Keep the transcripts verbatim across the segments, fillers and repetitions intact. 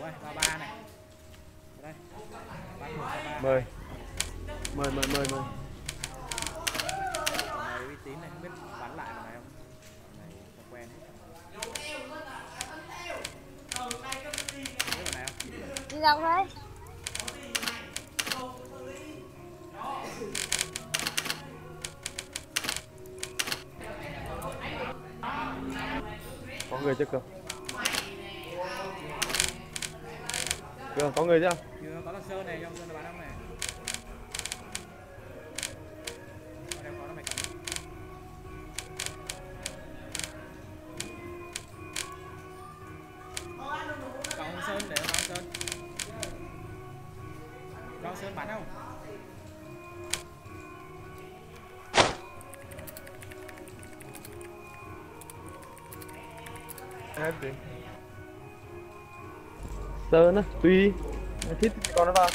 ơi, vào ba này. Đây. Ba một cho ba. Mời. Mời mời mời mời. Này uy tín này không biết bắn lại vào này không? Này không quen hết. Biết vào này không? Đi đâu đấy? Có người chưa cơ? Chưa, có người chưa? Chưa, có thằng Sơn này, trong Sơn là bắn không này. Ở đây có nó mày cầm. Còn ông Sơn để ông Sơn. Cho ông Sơn bắn không? Hết đi. Sơn á, tùy. Thích thì con nó vào.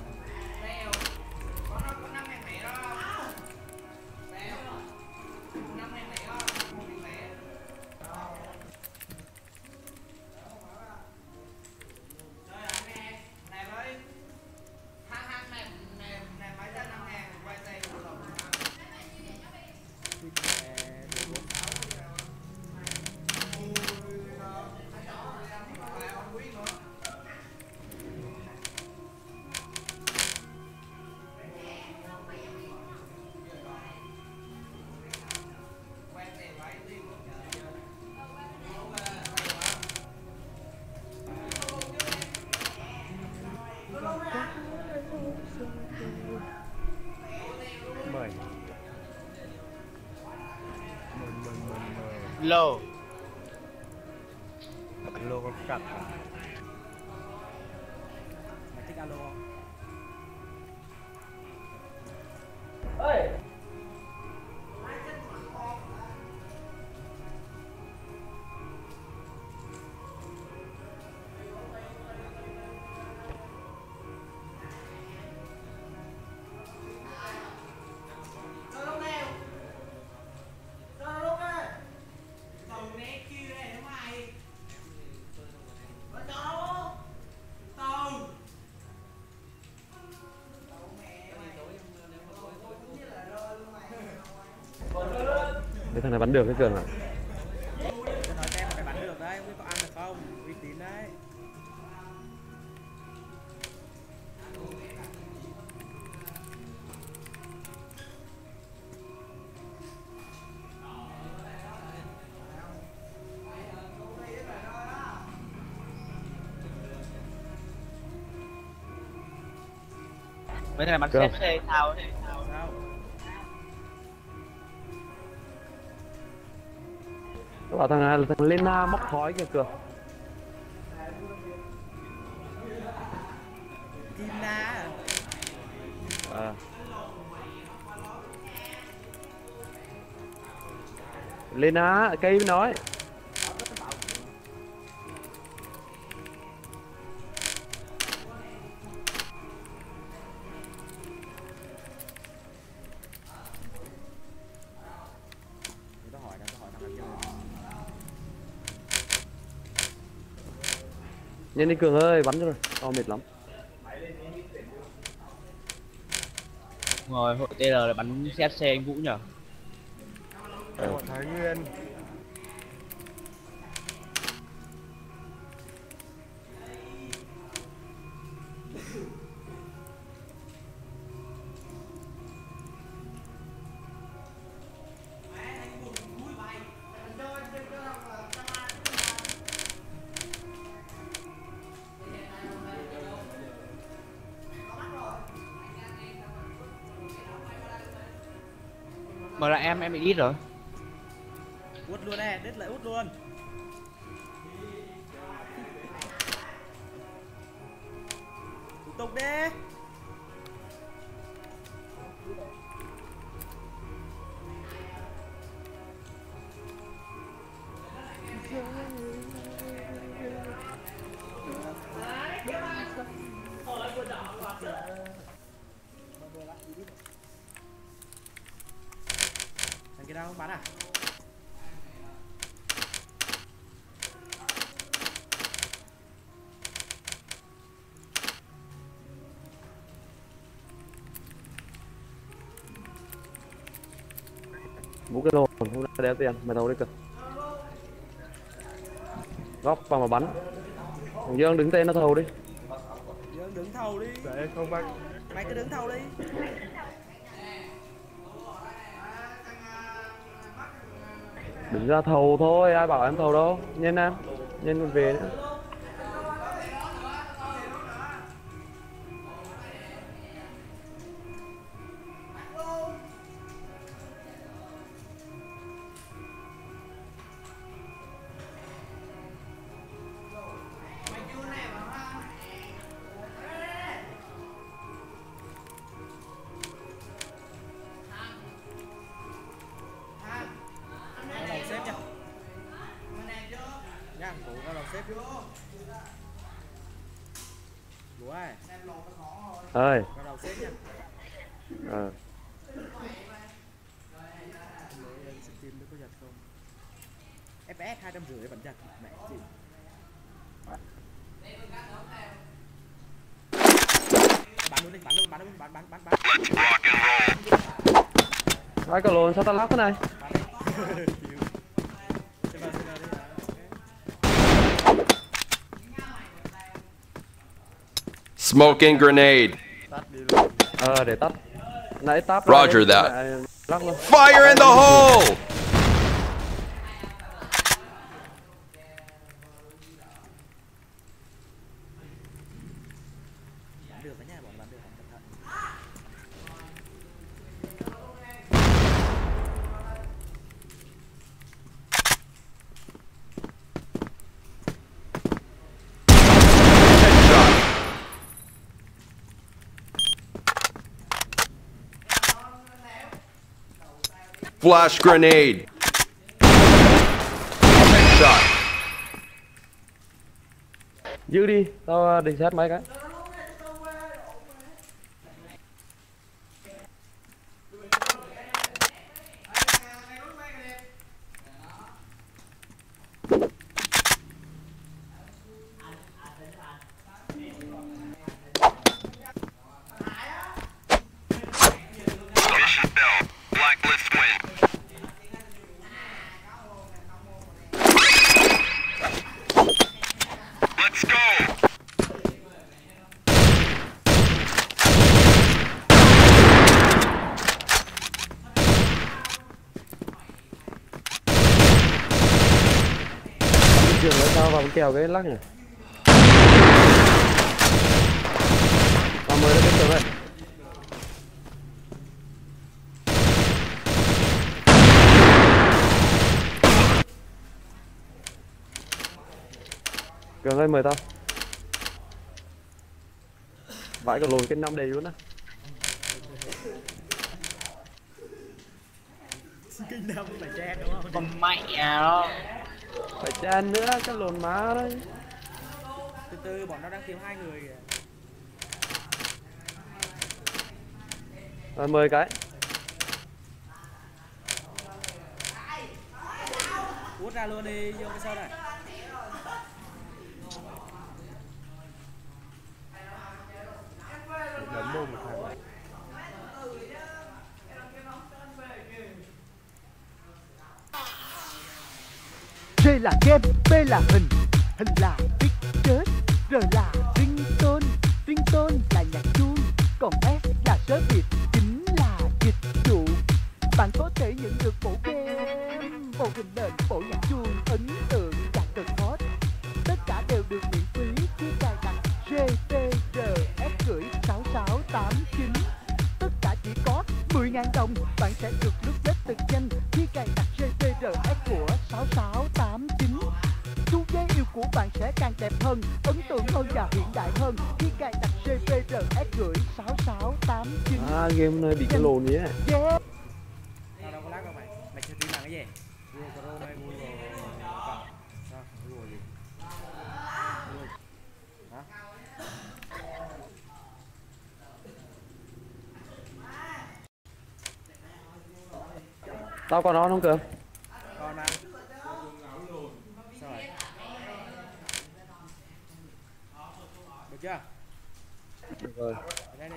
Mời. Mời mời mời mời. Lô. Lô có cặp à? Mày thích alo không? Để thằng này bắn được cái cường à? Tôi nói tem phải bắn được đấy, không biết có ăn được không? Uy tín đấy. Mấy thằng bắn Được. xếp xe thao ấy. Sao? Nó bảo thằng này là thằng Lena móc khói kìa cường. Tina à? À. Lena, cây mới nói. Để tôi hỏi, để tôi hỏi thằng nào chơi. Nhanh đi cường ơi, bắn cho rồi. Tao mệt lắm. Rồi hội tê lờ là bắn xê ép xê anh Vũ nhở? Ờ. Thái Nguyên. Mà là em em bị ít rồi. Út luôn nè, đứt lại út luôn. Thủ tục đi. Thằng kia đâu không bắn à? Vũ cái lồn không đã đeo tiền mày đâu đi cơ. Góc vào mà bắn. Thằng Dương đứng tên nó thầu đi. Dương đứng thầu đi. Để không bắt. Mày cứ đứng thầu đi. Đứng ra thầu thôi, ai bảo em thầu đâu. Nhân em, nhân còn về nữa. Vào đầu xếp nha. Nha, Vũ vào đầu xếp. Vũ ơi. Ơi. Vào đầu xếp nha. Ờ. Steam nó có giật không? ép pê ét hai trăm rưỡi vẫn giật mẹ chị. Bắn luôn đi, bắn luôn, bắn luôn, bắn bắn bắn bắn. Ai cả lồn sao tao lắc thế này? Smoking grenade. Ờ để tắt. Nãy tap Roger that. Lắc luôn. Fire in the hole! Bắn được đấy nha, bọn bắn được, cẩn thận. Flash grenade. Headshot. Giữ đi, tao định xét mấy cái. Mission failed. Blacklist win. Let's go. Trường nữa sao vào kèo cái lắc nhỉ? Tao mới lên trường đây. Cường ơi mời tao. Vãi cả lồn cái năm đầy luôn á. Kinh năm phải che đúng không? Con mẹ đó. Phải chen nữa, cái lồn má đấy. Từ từ bọn nó đang kiếm hai người kìa. Rồi mời cái. Út ra luôn đi, vô cái sâu này. Đấm mồm một thằng. D là game, B là hình, hình là viết chết, R là ringtone, ringtone là nhạc chuông, còn S là service, chính là dịch vụ. Bạn có thể nhận được bộ game, bộ hình nền, bộ nhạc chuông ấn tượng và cực hot. Tất cả đều được miễn phí khi cài đặt G P R S gửi sáu sáu tám chín. Tất cả chỉ có mười nghìn đồng. Bạn sẽ được lướt web từng nhanh khi cài đặt G P R S của sáu sáu tám chín. Chu ghế yêu của bạn sẽ càng đẹp hơn, ấn tượng hơn và hiện đại hơn khi cài đặt G P R S gửi sáu sáu tám chín. À game này bị cái lồn gì ấy. Yeah. Tao đâu có lag đâu mày. Mày chơi tí bằng cái gì? Google Chrome hay Google Cộng? Sao? Google gì? Google. Hả? Tao còn on không Cường? Còn mà. Sao rồi? Được chưa? Được rồi. Ở đây đi.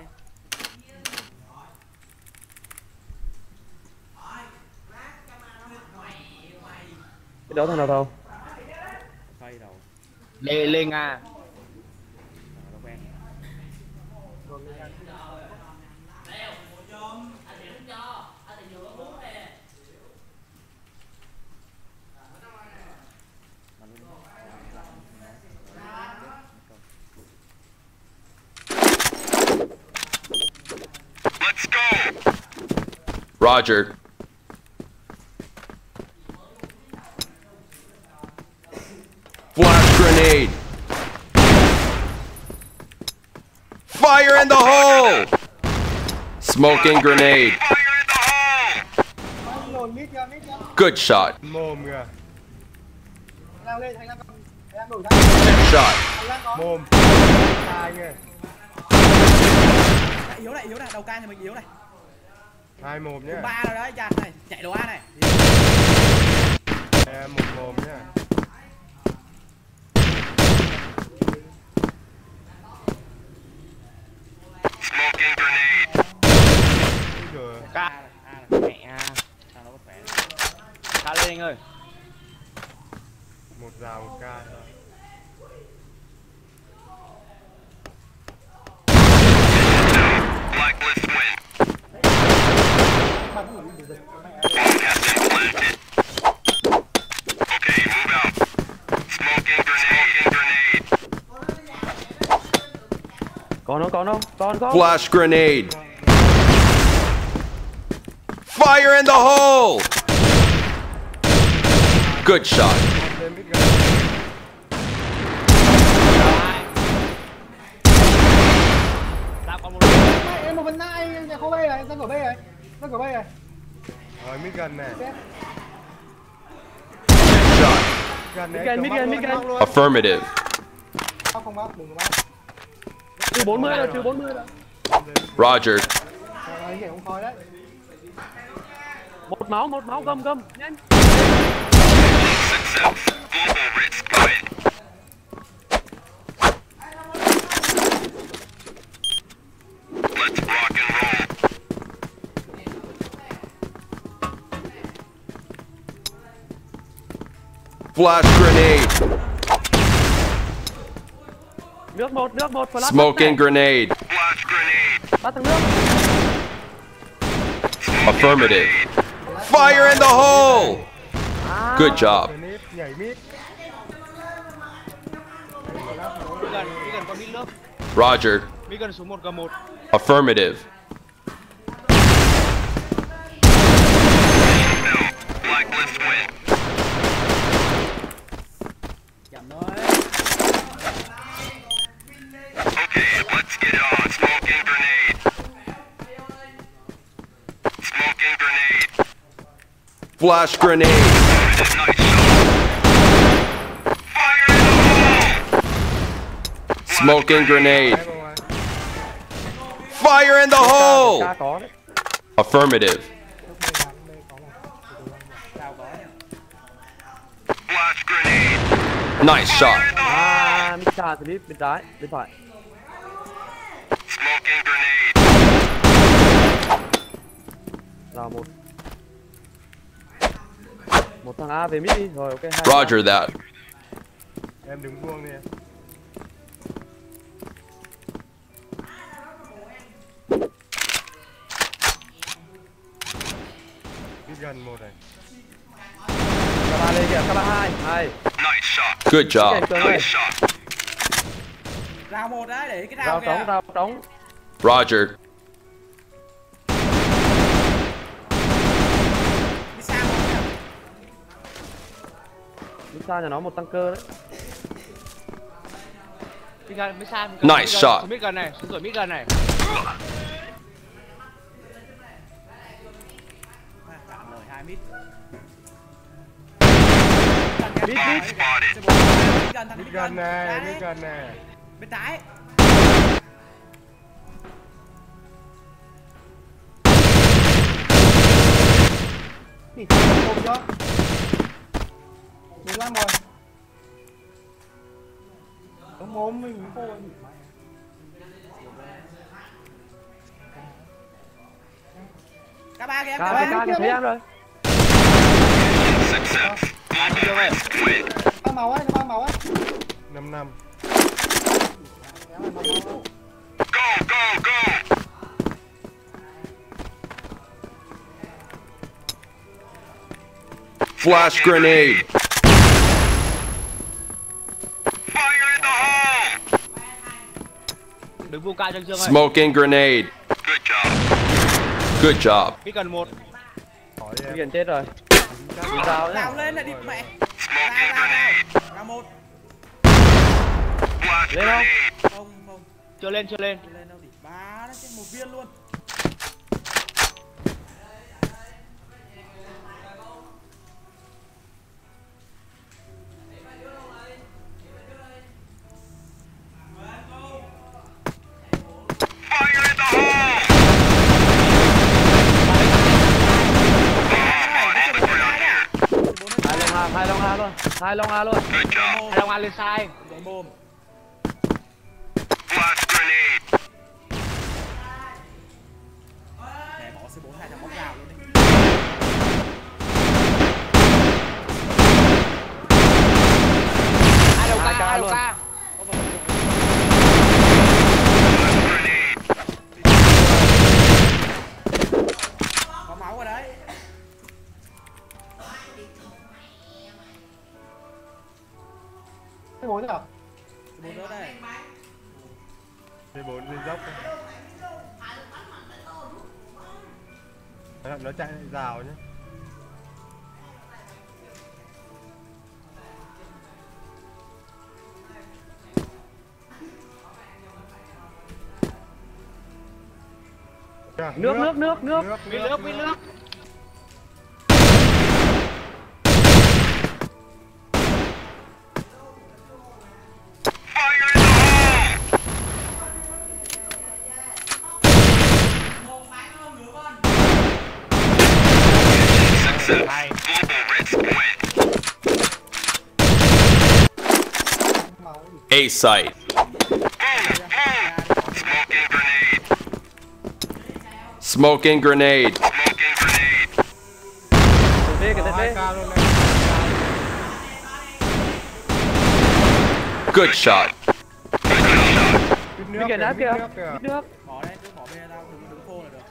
đấu thằng nào thầu? Xoay đầu. Lê Lê Nga. Ờ, nó quen. Let's go. Roger. Flash grenade. Fire in the hole. Smoking grenade. Fire in the hole. Good shot. Mồm kìa. Good shot. Mồm. Hai kìa. Lại yếu này, yếu này, đầu ca nhà mình yếu này. Hai mồm nhá. Ba rồi đấy, chặt này, chạy đồ A này. Em một mồm nhá. Smoking grenade. Ui giời. Ca. A này, A này. Mẹ. Sao nó có khỏe. Ca lên anh ơi. Một rào một ca thôi. Blacklist win. Bomb has been planted. Okay, move out. Smoking grenade. Smoking grenade. Còn không, còn không, còn không. Flash grenade. Fire in the hole. Good shot. Lên biết gần. Tao còn một. Em một phần hai nhà kho B này, ra cửa B này, ra cửa B này. Rồi mít gần này. Shot. Gần này. Mít gần, mít gần, mít gần. Affirmative. Bác không bác, đừng có bác. Trừ bốn mươi rồi, trừ bốn mươi rồi. Roger. Rồi, anh hiểu không khói đấy. Một máu, một máu, gầm gầm, nhanh. Success. Global risk win. Let's rock and roll. Flash grenade. Nước một, nước một, flash Smoking này. grenade. Flash grenade. Bắt thằng nước. Affirmative. Fire in the hole. Good job. Grenade, nhảy mít. Mít gần, Mít gần con mít nước. Roger. Mít gần số một g một. Affirmative. Blacklist win. Chậm thôi. Okay, let's get it on. Smoking grenade. Smoking grenade. Flash grenade. Nice shot. Fire in the hole. Smoking grenade. Hai bông ai. Fire in the hole. Ca có đấy. Affirmative. Sao có nhỉ? Flash grenade. Nice shot. À, mít xa thì biết bên trái, bên phải. Smoking grenade. Rồi một. Một thằng A về mít đi, rồi ok. Hai Roger that. Em đứng buông đi em. Mít gần một này. Các ba lên kìa, các ba hai, hai. Nice shot. Good job. Nice shot. Rào một đấy, để cái Rào rào trống, kìa. rào trống. Roger. Đi xa một kìa. Mít xa nhà nó một tăng cơ đấy. Mít gần, Mít xa. Nice shot. Mít gần này, xuống rồi Mít gần này. À, cản lời hai mít. Mít, mít. Spotted. Mít gần, thằng Mít mít gần này, Đấy. mít gần này. Bên trái. Thì một chưa? mười lăm rồi. Ông ốm mình cô ấy. Cả ba kìa, cả Ca, ba. ca, ca, thấy em rồi. Success. Dương ơi. Ba màu á, ba màu á. năm năm. Kéo này, màu màu. Flash grenade. Đứng vuông cao cho Dương ơi. Smoking grenade. Good job. Mít gần một. Hỏi đi em. Gần chết rồi. Đi sao nhá. Lao lên lại đi mẹ. Lao lao lao. Lao một. Lên không? Không không. Chưa lên, chưa lên. Đi lên đâu thì ba đấy chứ một viên luôn. Hai long A luôn, hai long A luôn. Hai Long An lên sai. Đội mồm. Để bỏ C bốn hai thằng bóng vào luôn đi. Hai đầu Hai ca, ca hai đầu luôn. ca. Có máu rồi đấy. Cái bốn rồi. C bốn nữa đây. Đi bốn đi dốc. Nó, nó chạy rào nhé. Kìa, Nước, nước, nước, nước. Mít nước, mít nước. Hai. Màu gì? A site. Smoking grenade. Cái cái hai cái ca luôn này. Good shot. Mít nước cái kìa, đá mít kìa. nước kìa. Mít nước. Bỏ đây cứ bỏ bên tao đừng đứng phô là được.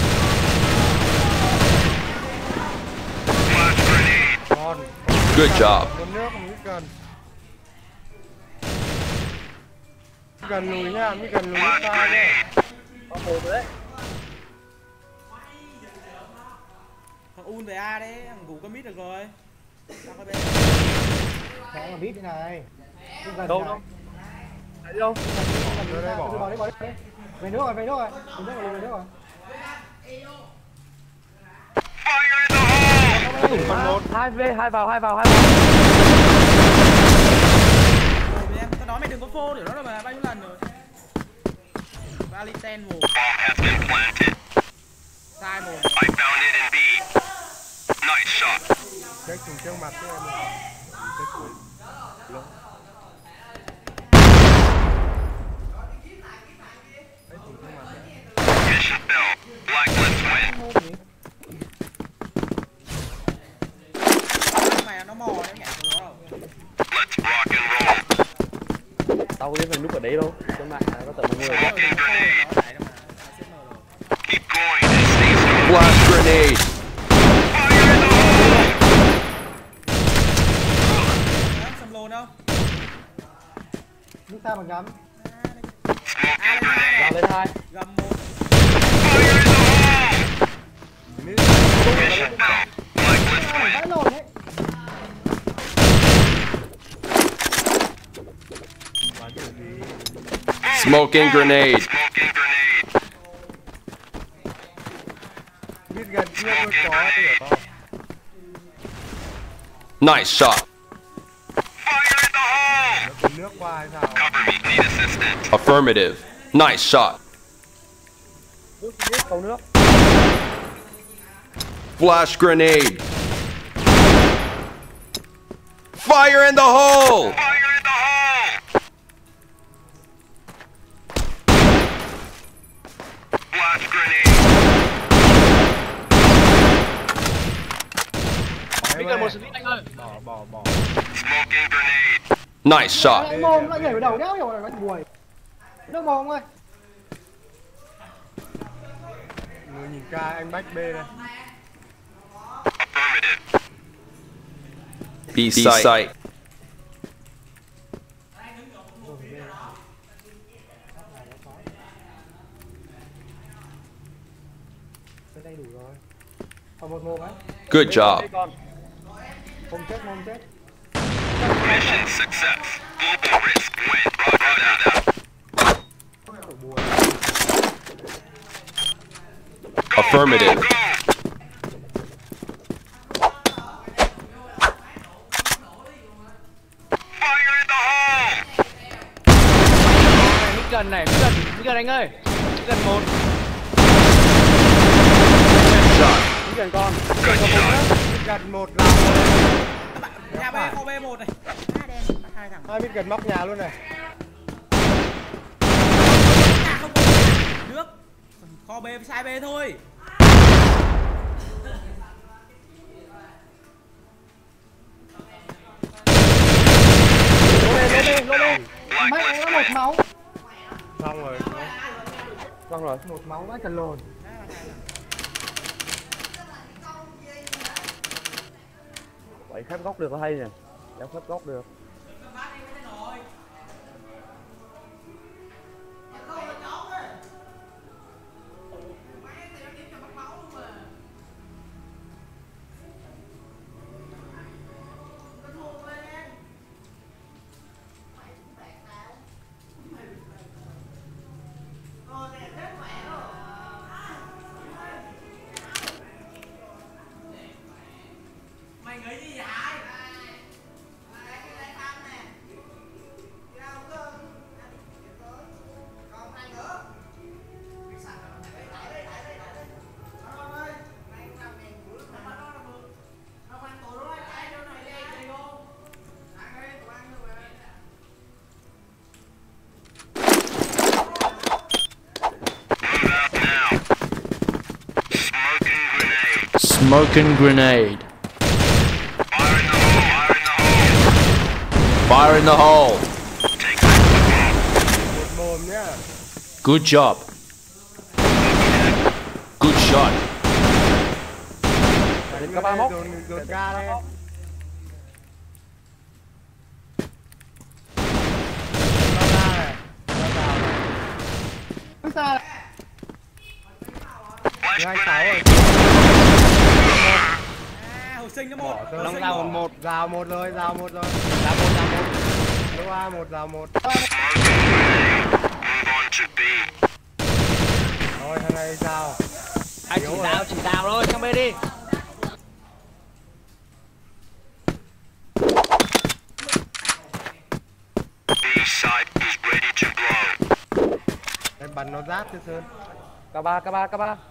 Con. Good job. Con nước mít gần. Mít gần lùi nha, mít gần lùi mít ta nha. Có một rồi đấy. Thằng Un về A đấy, thằng Gù có mít được rồi. Sao có bên. Kéo là bít thế này. Đi gần Đâu này. đâu. Tại đâu? Đưa đây Đi bỏ. bỏ đi, bỏ đi. Về nước rồi, về nước rồi. Về nước rồi, về nước rồi. Còn một. Hai V, hai vào, hai vào, hai vào. Ôi, em tao nói mày đừng có phô để nó là bao nhiêu lần rồi. Valiten mù. Sai mù. Check cùng trước mặt cho em. Check cuối. Lỗ. Check cùng trước mặt đấy. Mày nó mò nó nhảy xuống đó không? Tao có biết phải núp ở đấy đâu. Trên mạng có tận một người. Nó đẩy nó mà. Nó xếp mờ rồi. Flash grenade. Đó, xâm lồn không? Nước ta bằng gắm. A lên hai Vào này. lên hai. Gầm một. Mít. Vãi lồn đấy. Bán kiểu gì? Smoking grenade. Mít gần kia tôi có hiểu không? Nice shot. Nó có nước qua hay sao? Affirmative. Nice shot. Nước, nước, cầu nước. Flash grenade. Fire in the hole. Mít gần một đồ xử lý anh ơi. Bỏ bỏ bỏ. Nice shot. Lại mồm lại nhảy vào đầu đéo hiểu là nó buồn. Nước mồm ơi. Người nhìn ca anh bách B này. B site. Cái đây đủ rồi. Còn một mồm ấy. Good job. Mồm chết mồm chết. Mission success. Global risk win. Affirmative. Mít gần này, mít gần, mít gần anh ơi. Mít gần một. Đi gần con. Gần một là Nhà B kho B một này. Hai đen, hai thằng. hai biết gần móc nhà luôn này. Nhà không có nước. Kho B sai B thôi. Lô lên lô lên lô lên. Mày nó một máu. Xong rồi. Xong rồi. Một máu vãi cả lồn. Vậy khép góc được là hay nè. Kéo khép góc được. Smoking grenade. Fire in the hole. Một mồm nhá. Good job. Good shot. Đến các ba mốc. Dồn dồn ca đây. Cứ xa. Hai sáu rồi. À, hồi sinh nó một. Long rào một, rào một rồi, rào một rồi. Đá một, đá một. Lô A một, rào một. Thôi thằng này rào. Anh chỉ đào, chỉ đào thôi, sang bên đi. Em bắn nó rát chứ Sơn. K ba, K ba, K ba.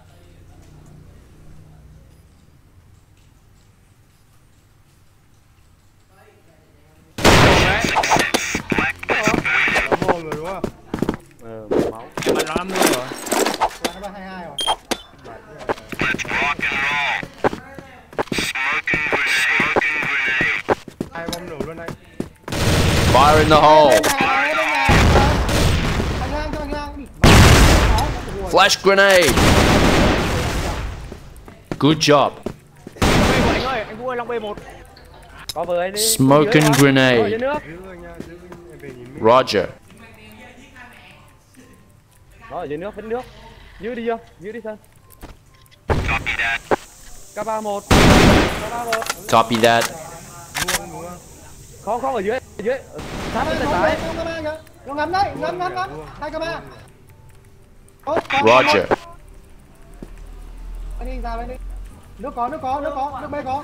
Nó mồm rồi đúng không? Ờ, một máu. Bắn nó năm mươi rồi. Là ba hai hai rồi. Hai bom nổ luôn anh. Fire in the hole. Bên nhà, bên nhà. Anh lang cho anh lang. Flash grenade. Good job. B một anh ơi, anh Vũ ơi, Long B một. Có vừa ấy đi. Smoking Dưới hả? grenade. Ở dưới nước. Giữ rồi nha, giữ em về nhìn mít. Roger. Nó ở dưới nước, vẫn nước. Giữ đi chưa? Giữ đi Sơn. K ba một. K ba một. Copy that. Buông đúng không? Không, không ở dưới, ở dưới. Ở sát bên tay Không, trái. không, camera kìa. Nó ngắm đấy, ngắm ngắm ngắm. Hai camera. Tốt, có, Roger. có. Anh đi ra bên đi. Nước có, nước có, nước có, nước B có.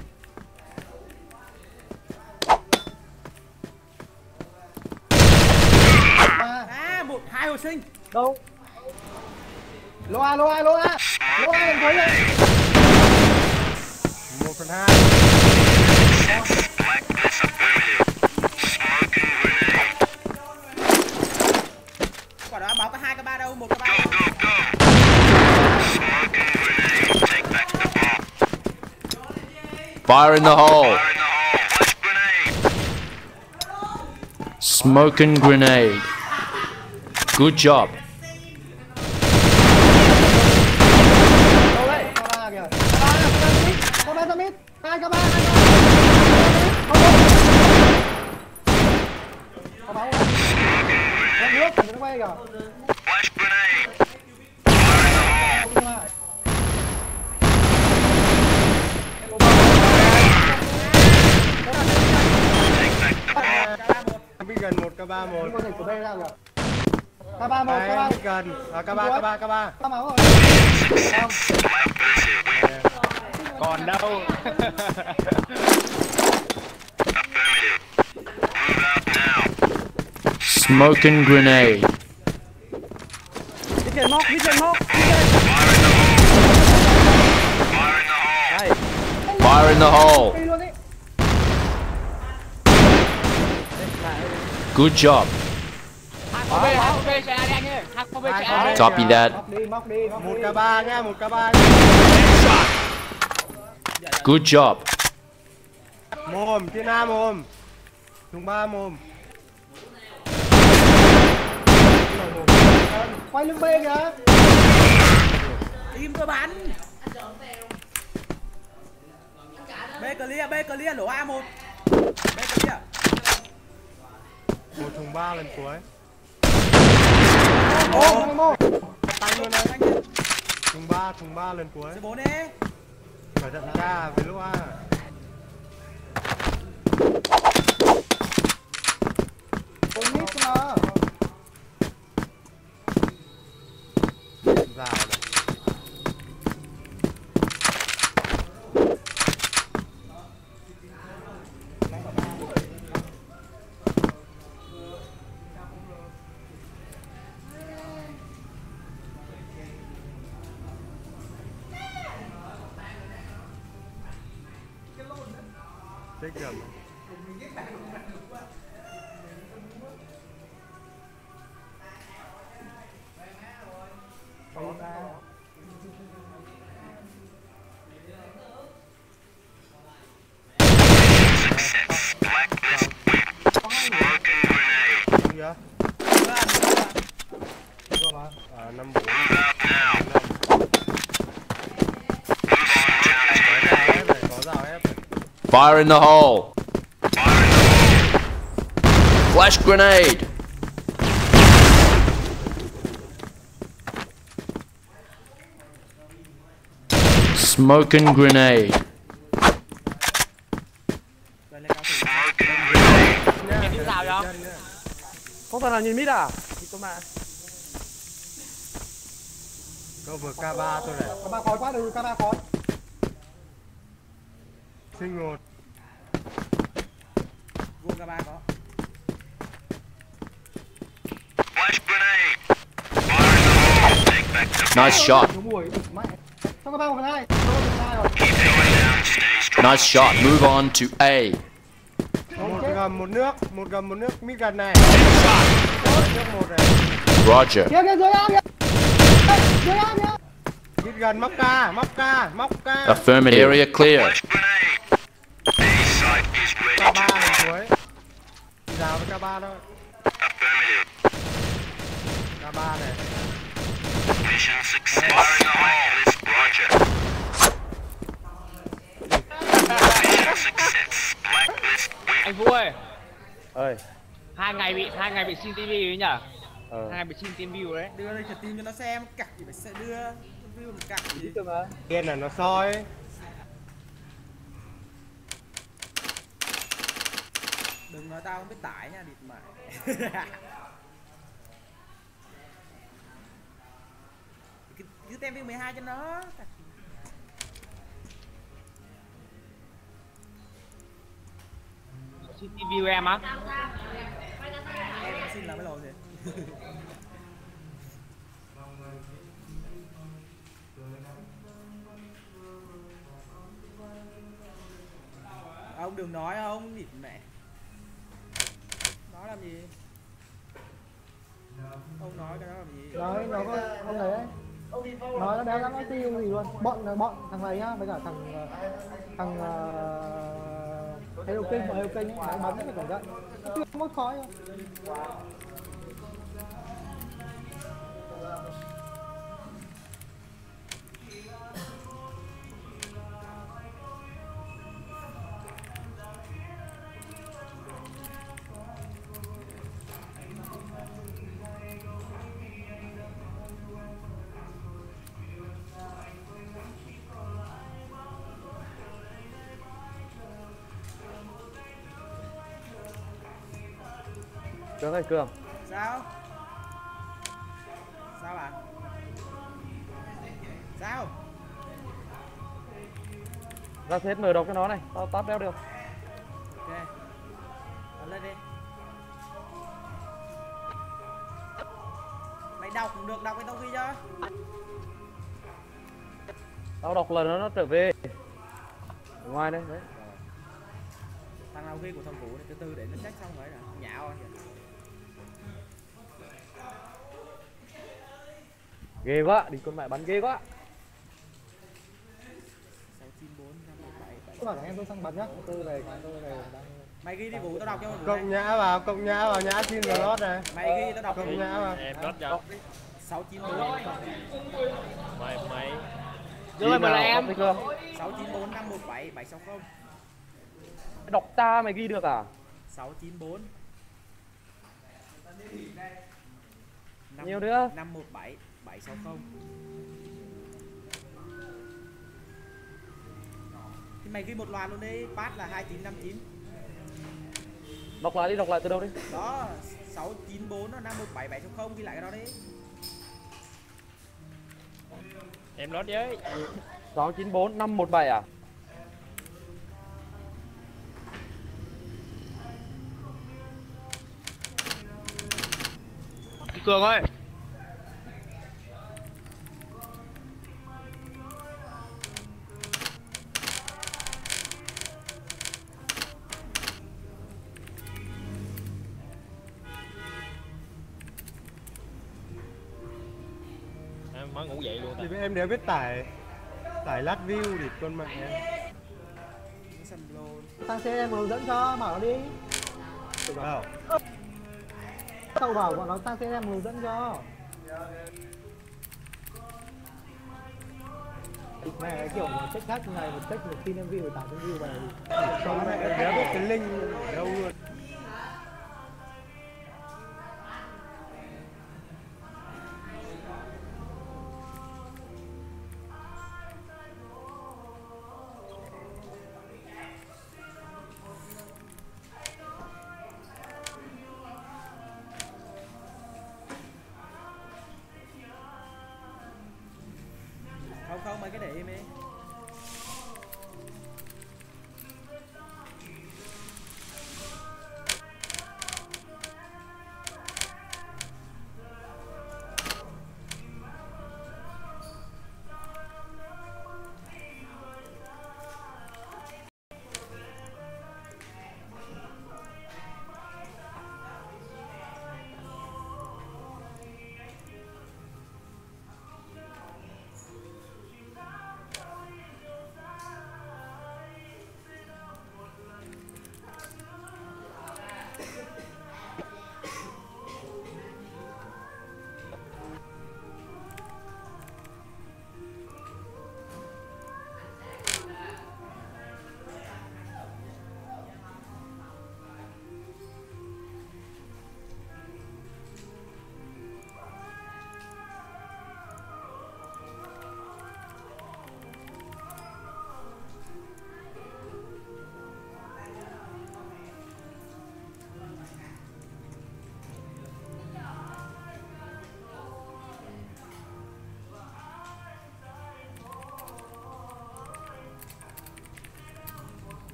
À, À, một hai hồi sinh. đâu? Lô A, lô A, lô A. Lô A đừng thấy đây. Một phần hai. Quả đó báo có hai cái ba đâu, một cái ba. Fire in the hole. Smoking grenade. Good job. Ca ba kìa. Ca ba, ca ba mít. Hai ca ba, hai ca ba. Có máu không? Lên nước, đừng có quay kìa. Biết gần một k ba một. Có thể của B ra kìa. Ca ba một, ca ba. Biết gần. À, k ba, k ba, k ba. Có máu rồi. Không. Còn đâu. Smoking grenade. Biết trên móc, biết trên móc. Đây. Fire in the hole. Đi luôn đi. Good job. Hắc cô B, hắc cô B chạy A đi anh ơi. Hắc cô B chạy A đi. Copy that. Móc đi, móc đi, móc Một đi. k ba nha, một k ba. Good job. Mồm, trên A mồm. Thùng ba mồm. Quay lưng B kìa. Im tôi bắn. B clear, B clear, lỗ A một. B clear. Một thùng ba lần cuối. Ô, mô, mô. Tay luôn đấy. Thùng ba, thùng ba lần cuối. C bốn đi. Cẩn thận ra về lúc A. Ôi mít cơ mà. Rào này. Chết gần. Dạ. À, năm bốn. Có rào ép. Fire in the hole. Flash grenade. Smoking grenade. Em đi rào cho. Không thằng nào nhìn mít à? Thì có mà. Câu vừa k ba thôi này. Ca ba khói quá, đừng ca ba khói. Sinh một. Vuông K ba có. Nice shot. Đúng rồi, mẹ. Xong ca ba một phần hai. Xong một phần hai rồi. Nice shot. Move on to A. Một gầm một nước, một gầm một nước mít gần này. Nước một này. Roger. Kìa kìa dưới A kìa. Dưới A kìa. Mít gần móc ca, móc ca, móc ca. Affirmative. Area clear. K ba lần cuối. Rào với K ba thôi. K ba này. Anh Vũ ơi, Ơi. hai ngày bị hai ngày bị xin tivi đấy nhở? Ờ. Hai ngày bị xin tiền view đấy. Đưa lên thật tin cho nó xem, cặc thì phải sẽ đưa view một cặc gì. Cơ mà. Điên là nó soi. Đừng nói tao không biết tải nha, địt mày. cứ, cứ tem view mười hai cho nó. Xin tivi em á. Em xin làm cái lồ gì. Ông đừng nói ông, địt mẹ. Nói làm gì? Ông nói cái đó làm gì? Rồi, nó có không thấy đấy. Nói nó đéo dám nói tiêu gì luôn. Bọn bọn thằng này nhá, với cả thằng thằng uh, Hello King, bọn Hello King ấy, nó bắn rất là cẩn thận. Chưa mất khói thôi. Cường ơi, Cường. Sao? Sao bạn? Sao? Ra hết mở độc cho nó này, tao tắt đeo được. Ok. Bắn lên đi. Mày đọc cũng được, đọc cái tao ghi cho. Tao đọc là nó nó trở về. Ở ngoài đây, đấy. Thằng nào ghi của thằng Vũ này từ từ để nó check xong rồi nè. Nhạo anh kìa. Ghê quá, đi con mẹ bắn ghê quá. sáu chín bốn năm một bảy bảy. Các bạn em tôi sang bắn nhá. Tôi về cái tôi về đang Mày ghi đi Vũ, tao đọc cho mày. Cộng nhã vào, cộng nhã vào, nhã xin vào lót này. Mày ghi tao đọc Cộng nhã vào. Em đốt cho. sáu chín bốn Mày mày. Đưa mày mà là em. sáu chín bốn năm một bảy bảy sáu không. Đọc ta mày ghi được à? sáu chín bốn Nhiều nữa. năm một bảy bảy sáu không. Thì mày ghi một loạt luôn đi, pass là hai chín năm chín. Đọc lại đi, đọc lại từ đâu đi. Đó, sáu chín bốn năm một bảy bảy sáu không, ghi lại cái đó đi. Em đốt với. sáu chín bốn năm một bảy à? Cường ơi. Em mới ngủ dậy luôn ta. Thì em đều biết tải tải lát view thì con mẹ em. Sầm lô. sang xe em hướng dẫn cho, bảo nó đi. Vào. Tao bảo bọn nó sang xe em hướng dẫn cho. Mẹ cái kiểu một check hack này, một check một tin em view, tải tin view về. Con mẹ em đéo biết cái link ở đâu luôn. Không không, mày cứ để im đi.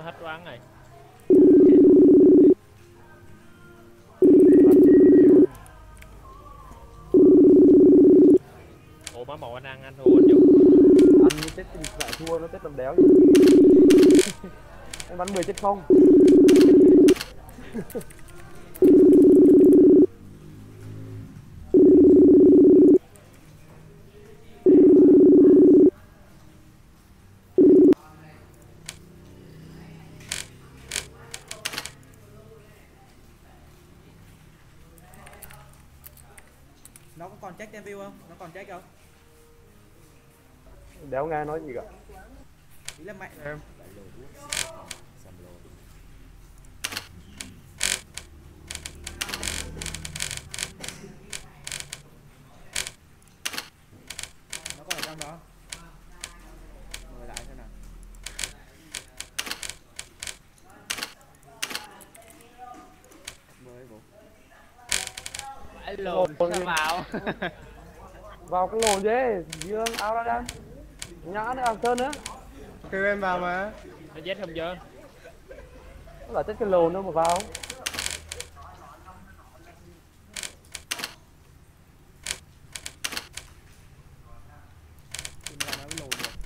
hết quán rồi. Ủa má một anh ăn anh thua anh Dũng. Ăn như chết thì lại thua, nó chết làm đéo gì. Anh bắn mười chết không. Nó có còn check tem view không? Nó còn check không? Đéo nghe nói gì cả. Ý là mạnh Em. nó còn ở trong đó. Ngồi lại xem nào. Mới bố. Phải lồn sao vào. Vào cái lồn chứ, dương áo ra đang. Nhã nữa, ăn sơn nữa. Kêu em vào mà. Nó chết không chưa? Nó là chết cái lồn đâu mà vào. Tìm ra nó cái lồn rồi.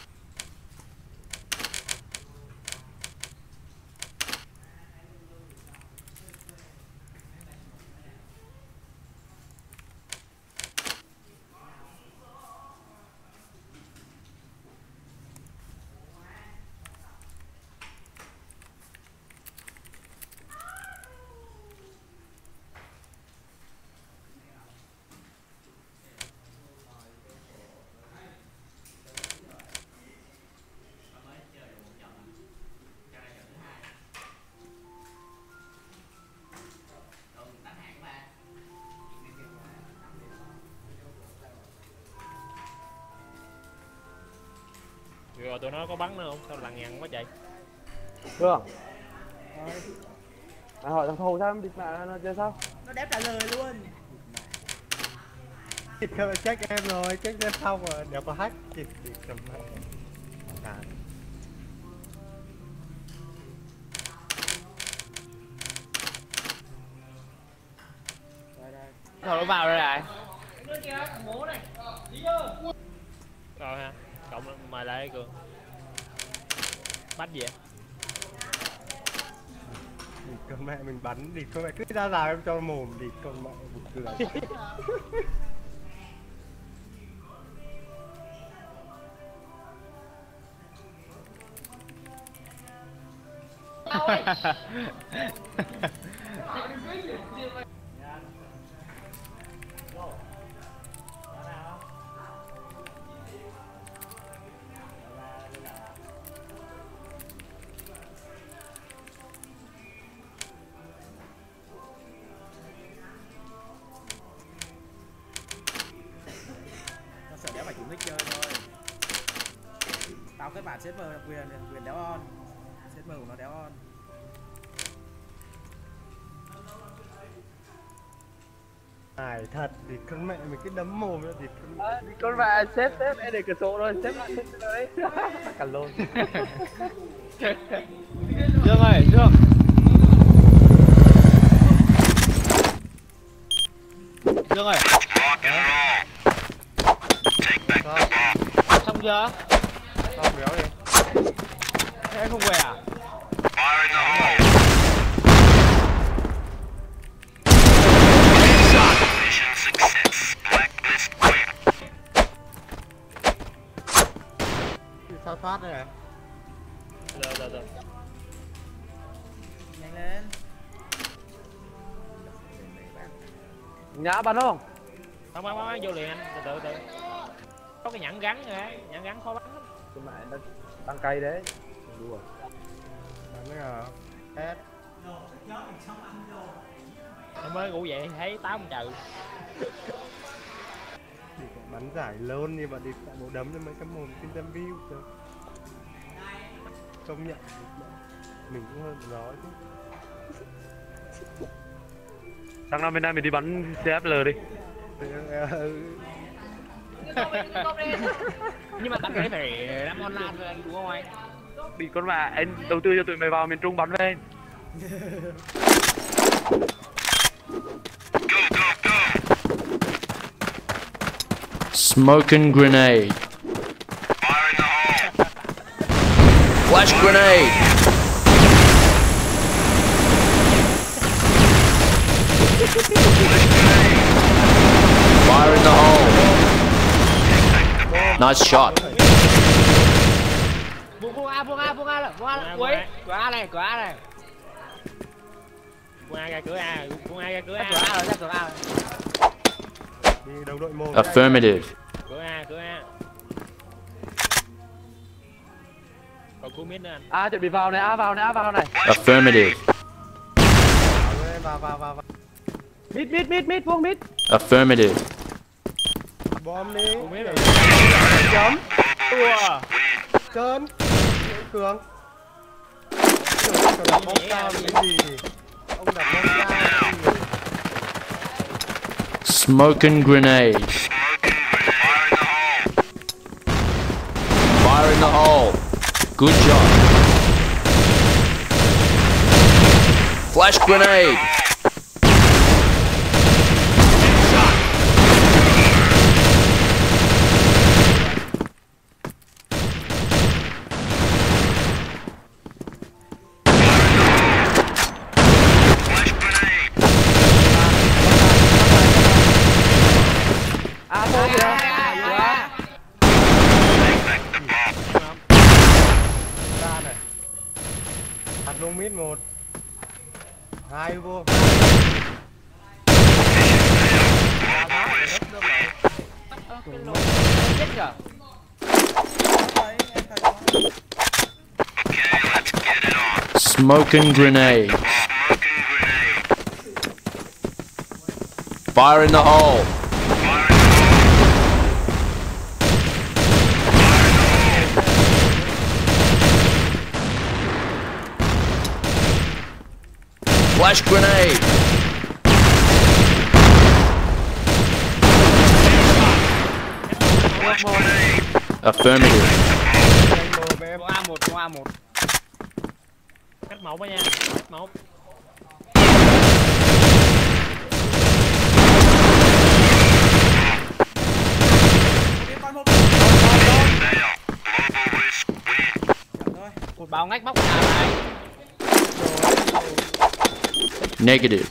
Rồi tụi nó có bắn nữa không? Sao lằng nhằng quá chạy? Hương, Thôi, mày hỏi thằng Thầu sao em địt mẹ nó chơi sao? nó đép trả lời luôn. Thịt không check em rồi, check em xong rồi, đéo có hack thịt thịt cầm mẹ. À. Đây đây. Thôi nó vào rồi này. Rồi ha. Cộng mời lại Cường. Bắt gì vậy? Địt con mẹ mình bắn, địt con mẹ cứ ra rào em cho mồm, địt con mẹ buồn cười. Nó sợ đéo phải chúng nick chơi thôi. Tao cái bản server độc quyền quyền đéo on. Server của nó đéo on. Ai thật, địt con mẹ mình cứ đấm mồm ra, địt con mẹ. À, con mẹ xếp xếp em để cửa sổ rồi, xếp lại xếp lại đấy. Cả lồn. Dương ơi, Dương. Dương ơi. Xong chưa? Xong béo đi. Thế em không về à? Sao thoát đây này? Rồi rồi rồi. Nhanh lên. Nhã bắn không? Không bắn bắn vô liền anh, từ từ từ. Có cái nhẫn gắn rồi á, nhẫn gắn khó bắn lắm. Con mẹ nó tăng cây đấy. Đùa. Bắn rồi. Hết. Em mới ngủ dậy thấy tám trời. Địt bắn giải lôn nhưng mà địt lại bộ đấm cho mấy cái mồm kinh tâm view rồi. Công nhận mình cũng hơn nó chứ. Sang năm bên đây mình đi bắn xê ép lờ đi. Nhưng mà tặng cái phải làm online thôi anh đúng không anh? Bị con mà anh đầu tư cho tụi mày vào miền Trung bắn về. Smoking grenade. Flash grenade. Fire in the hole. Nice shot. Buông buông A buông A buông A buông A cuối cửa A này cửa A này. Buông A ra cửa A, buông A ra cửa A. Cửa A rồi ra cửa A rồi. Đi đồng đội một. Affirmative. Cửa A, cửa A. Còn cú mid nữa anh. A chuẩn bị vào này, A vào này, A vào này. Affirmative. Vào vào vào vào. Mid mid mid mid vuông mid. Affirmative. Bom đi. Cú mid rồi. Chấm. Ua. Trơn. Cường. Cường đặt bóng cao thì cái gì? Ông đặt bóng cao cái gì? Smoking grenade. Fire in the hole. Good job. Flash grenade. A thôi kìa. Ra này. Đặt lông mid một. Hai vô. Chết chưa? Smoking grenade. Fire in the hole. Flash grenade. Affirmative. Buông A một buông A một. Cách một đó nha. Cách một. Một bao ngách bóc A này. Negative.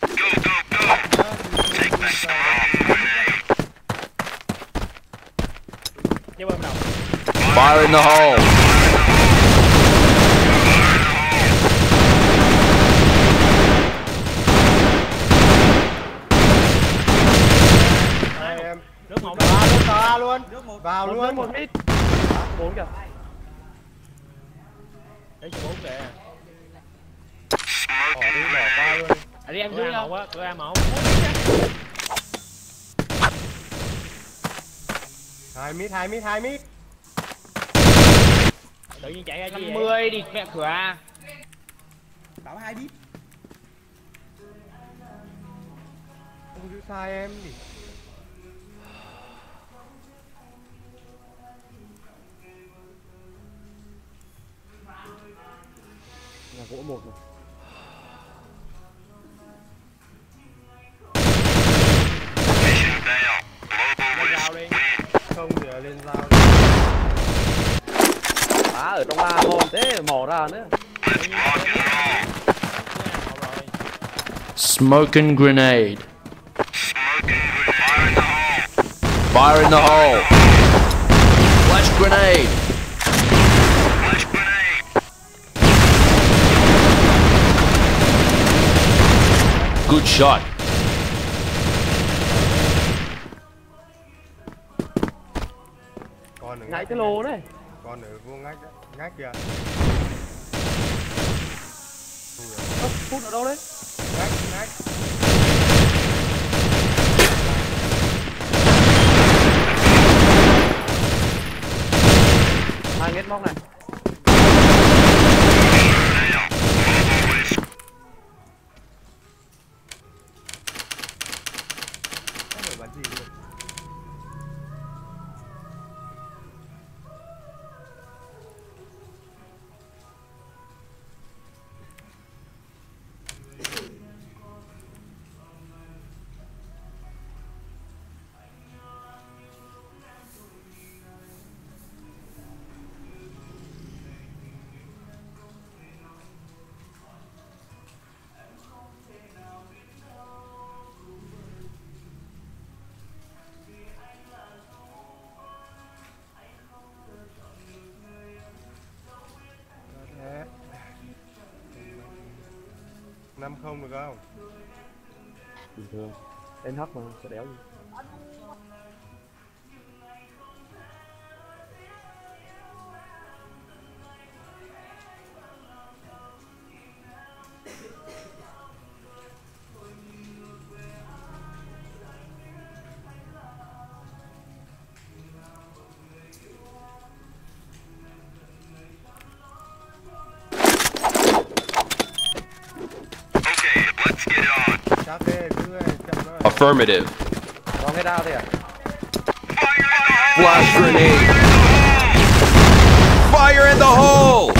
Chế bơm đầu. Fire in the hole. Hai em. Nước một. Vào luôn, vào luôn. Vào Một luôn. một mid. Bốn kìa. Để cho bốn kìa. Bỏ đi, bỏ qua luôn. À, đi em Cửa dưới A một không? á, cửa A một. Hai mid, hai mid, hai mid. Tự nhiên chạy ra chứ gì năm vậy? mươi đi mẹ cửa A. Bảo hai bit. Ông giữ sai em đi. Là gỗ một rồi. Lên rào đi. Không thì lên dao. Á ở trong A ngon thế mỏ ra nữa. Smoking grenade. Fire in the hole. Flash grenade. Good shot. Còn ở Nhảy ngách cái lô đấy. Còn ở vô ngách đấy. Ngách kìa. Ơ, phút ở đâu đấy? Ngách, ngách. Hai nghét móc này. Không phải bắn gì luôn. năm không được không? Bình thường. en hát mà sẽ đéo gì. Chắc thế, cứ chậm thôi. Affirmative. Có nghe đau thế à? Flash grenade. Fire in the hole!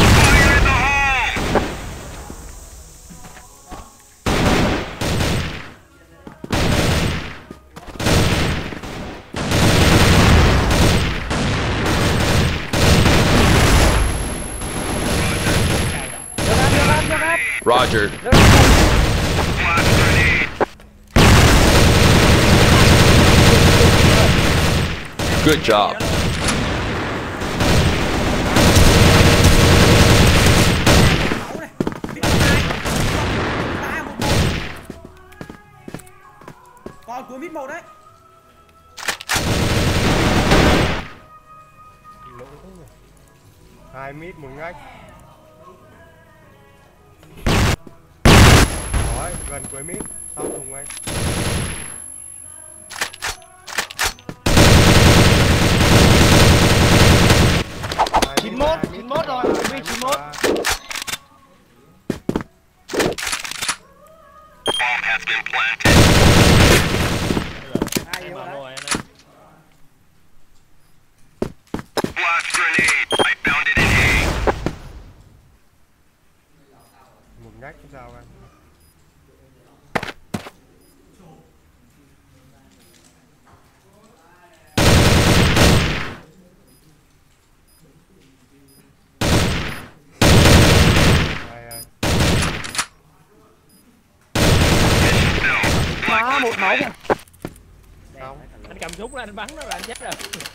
Roger. Good job. Còn cuối mít một đấy. Lỗ thế nhỉ? Hai mít một ngách. Rồi, gần cuối mít, sau cùng anh. chín mốt, chín mốt rồi, mít chín mốt. Ai Em yếu mà đấy. rồi anh ơi. Một ngách cái sao anh? Má một máu kìa. Anh cầm súng lên anh bắn nó là anh chết rồi.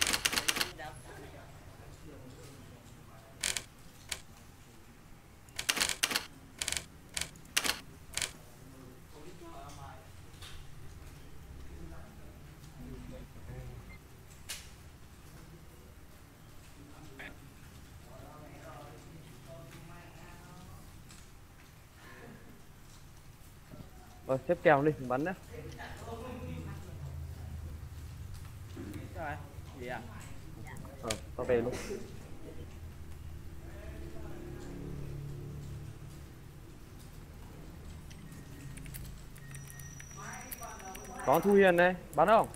Rồi xếp kèo đi, bắn nhá. Rồi, gì à? Ờ, tao về luôn. Có Thu Hiền đây, bắn không?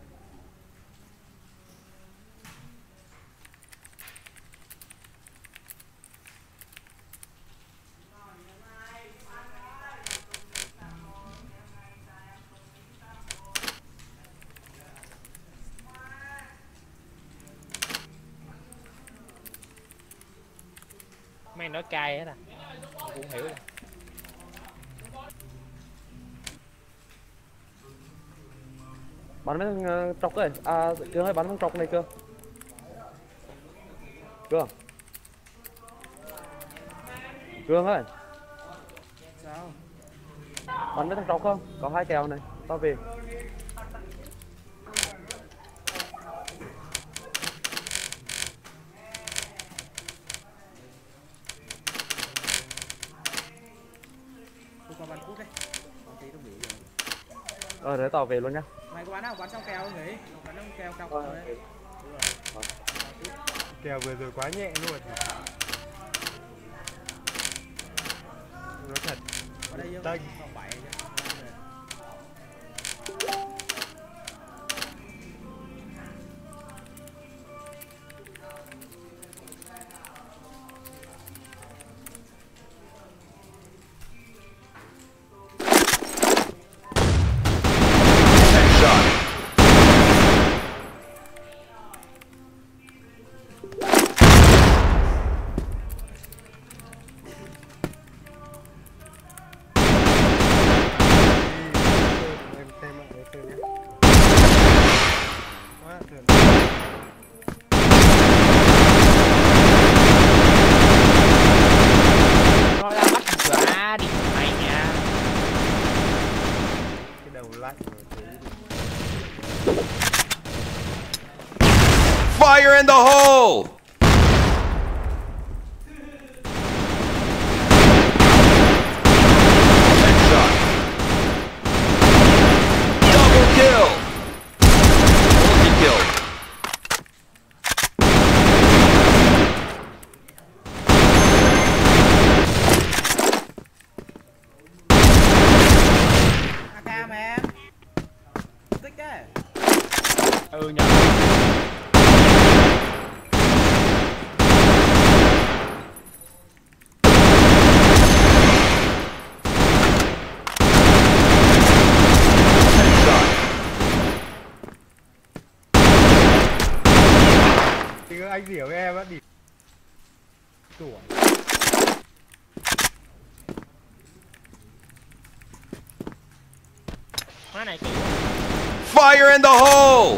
Mấy anh nói cay hết à. Anh cũng hiểu rồi. Bắn mấy thằng uh, trọc ấy, à Cương ơi bắn thằng trọc này Cương. Cương. Cương ơi. Sao? Bắn mấy thằng trọc không? Có hai kèo này, tao về. Tôi qua bắn cút đấy. Có tí tôi bị rồi. Ờ đấy tao về luôn nhá. Mày có bắn nào? Bắn trong kèo không nghỉ? Bắn trong kèo cọc rồi đấy. Kèo vừa rồi quá nhẹ luôn. Nó thật. Ở đây vô. Tênh. Còn bảy chứ. Headshot. anh rỉa với em á đi. Tuổi. Má này Fire in the hole!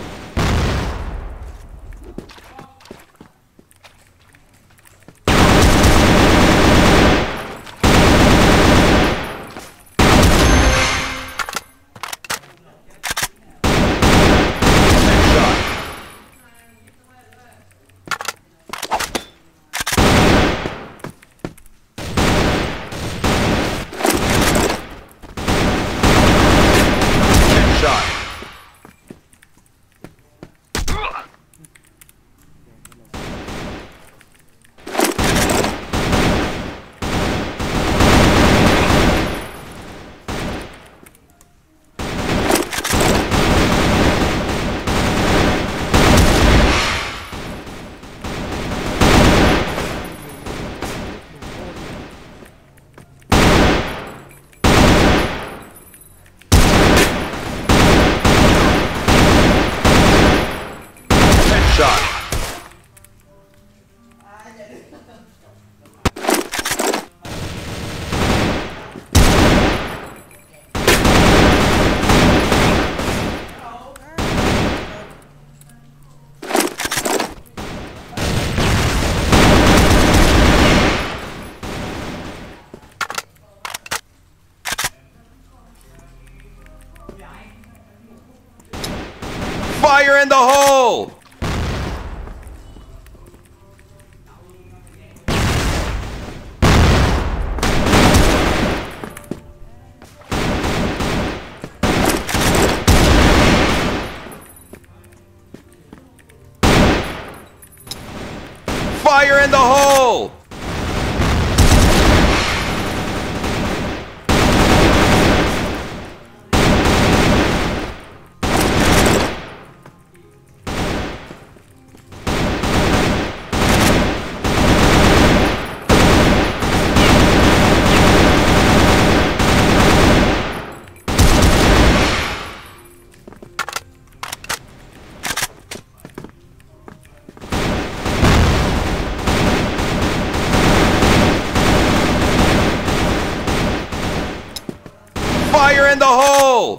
Fire in the hole! Fire in the hole! Fire in the hole!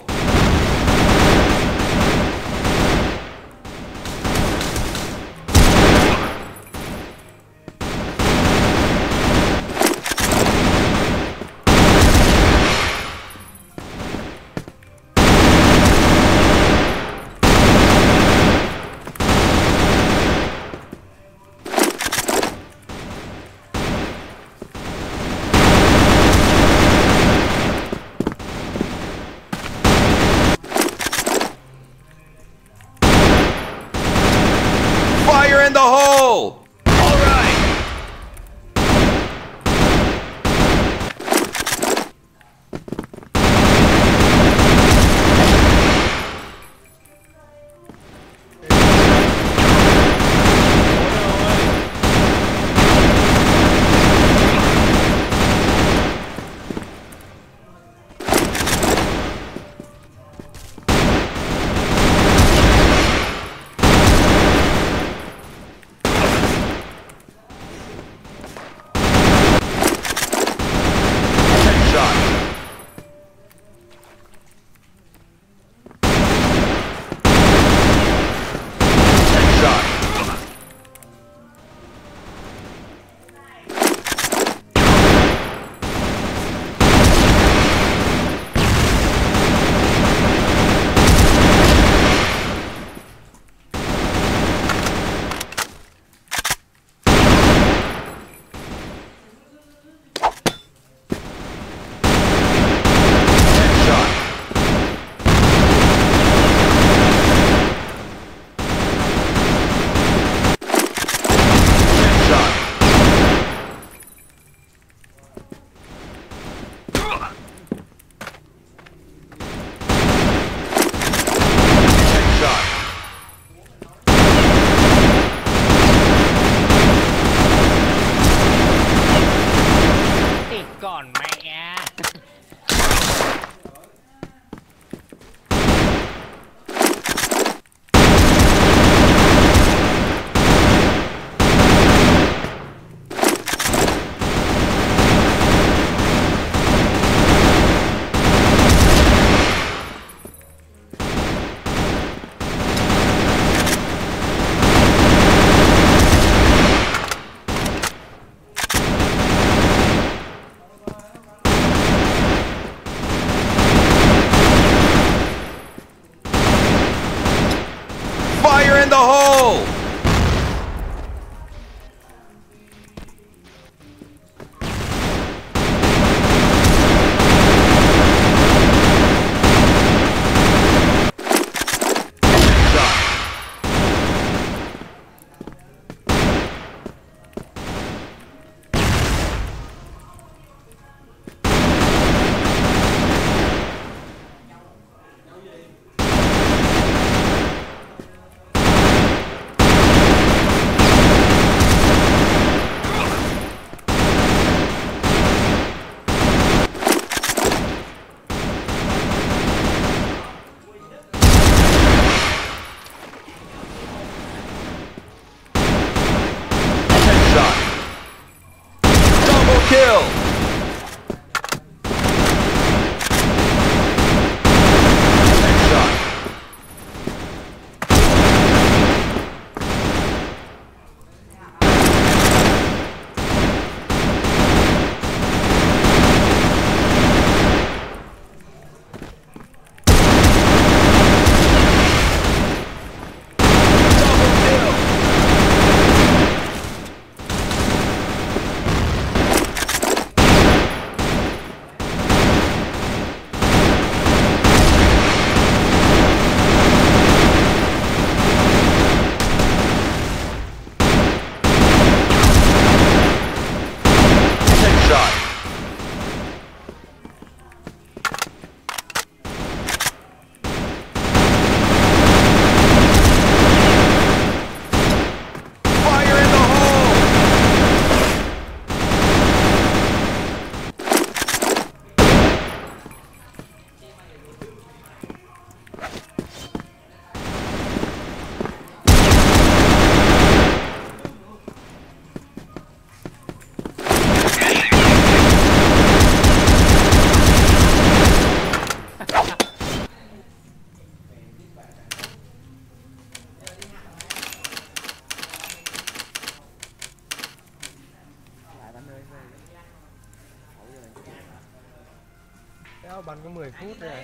kill! Headshot. Kéo bắn có mười phút rồi.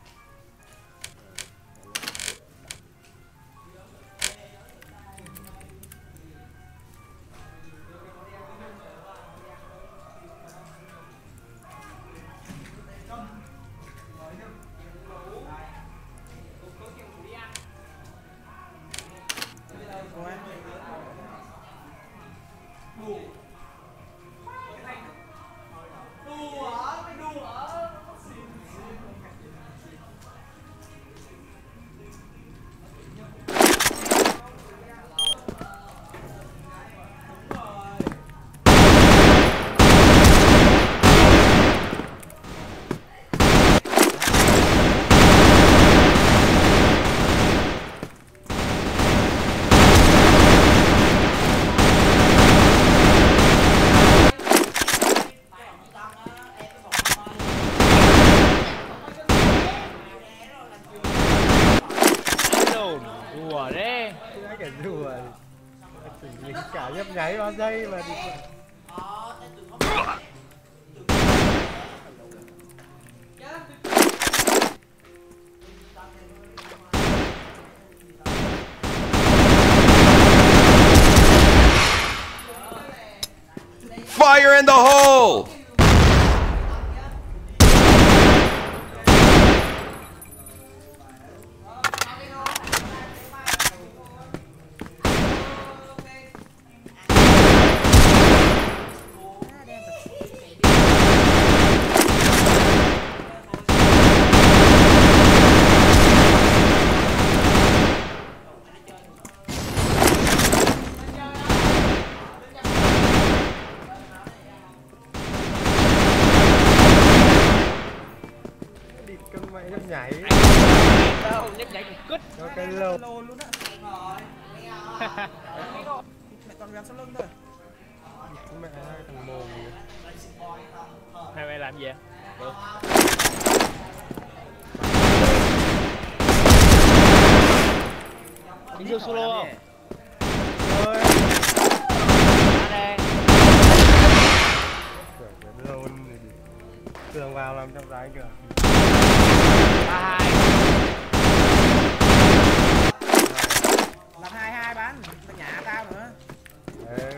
Đùa đấy. Cái cái rùa xử lý cả nhấp nháy ba giây mà đi. Fire in the hole! Cưng mày nhấp nhảy. Đâu, nhấp nhảy cũng cứt. Cho cái lô. Lô luôn á. Mẹ toàn gắn sau lưng thôi. Mẹ hai thằng mồm. Hai mày làm gì vậy? Được. Đi vô solo không? Ơi. Ra đây. Cái lô tường vào làm trong trái kìa. Ba hai. Làm hai hai bán, tao nhả tao nữa. Ừ.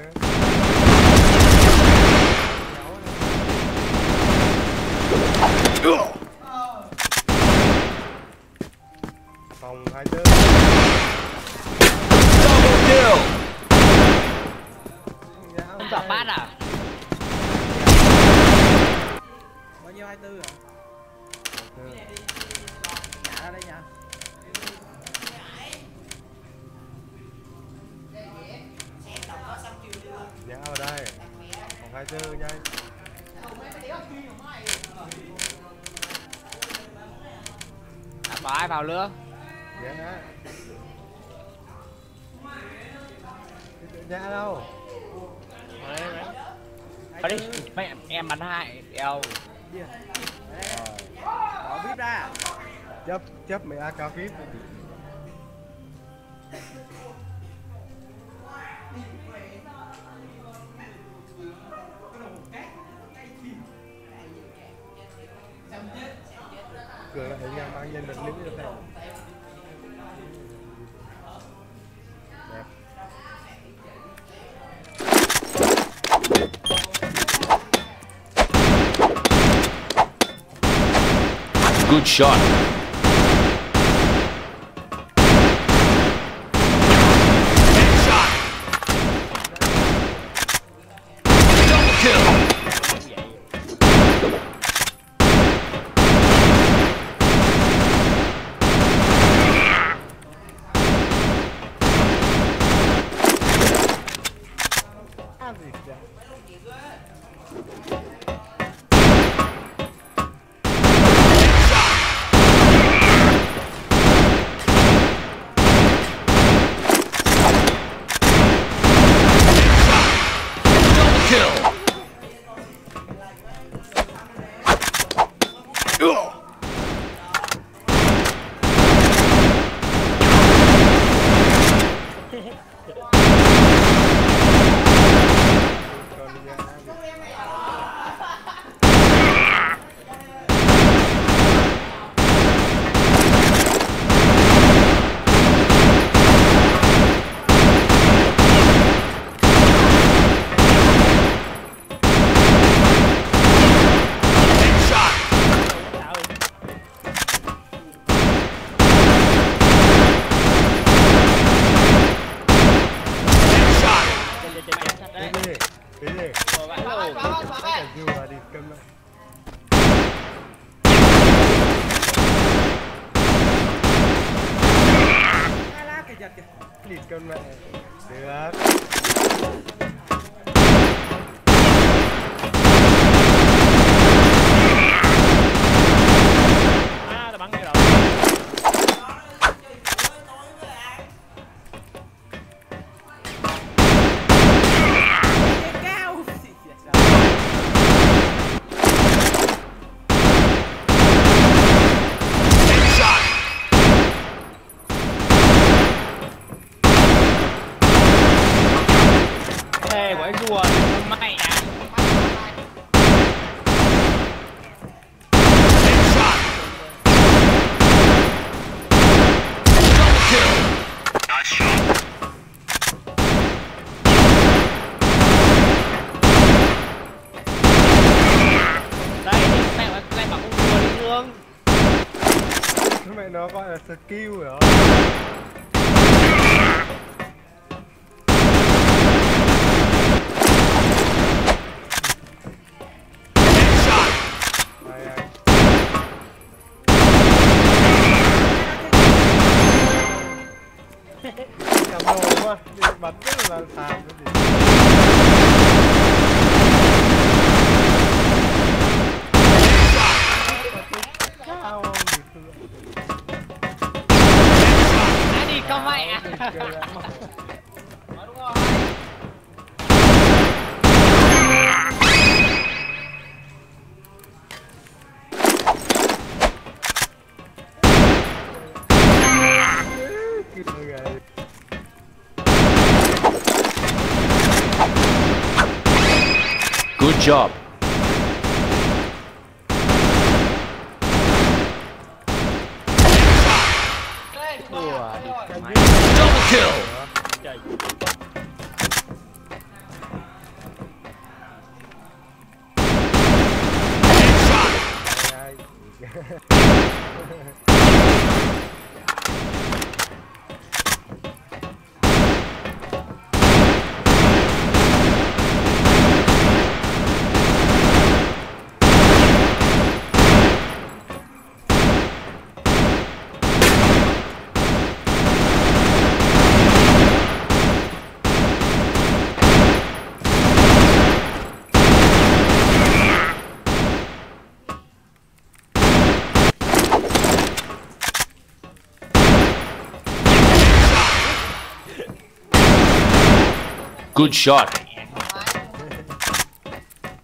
Phòng hai tư. Double kill! Không chọn bát à? Bao nhiêu hai tư rồi? Ừ. Nhả ra đây nha. Nhá vào đây. Phòng hai tư nhanh. À, bỏ ai vào nữa? Nhá. Nhá đâu? Đấy, đấy. Hai Ở đi, mấy em, em bắn hai eo. Điên. Đấy. Bỏ vip ra. Chấp chấp mấy a ca vip. Cửa lại nhà mang nhân vật nữ cho thầy. Đẹp. Good shot. Double kill. À gì vậy? Cái gì? Cái gì mà đi câm lại. Hai lá kìa giật kìa. Địt con mẹ. Được. À, tao bắn cái đầu. Cao. Thề của anh rùa mày à. Đây đi, mẹ lại lại bảo con rùa đi thương. Mẹ nó gọi là skill rồi đó. Đây, đây. Cầm đồ quá, đi bắn rất là xàm cái gì. Cao không? Ai đi con mẹ à. Good job. Double kill. Trời. Good shot.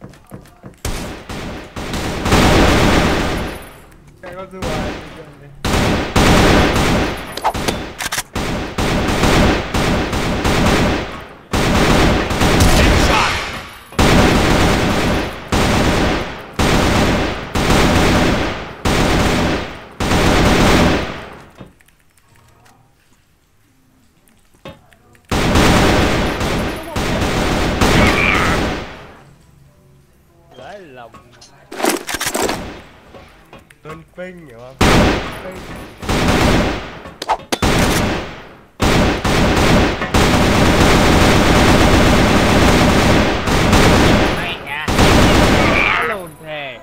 Cái con rùa này. Lấy lòng. Tuân Pinh hiểu không? Pinh. Mày à. Lồn thề.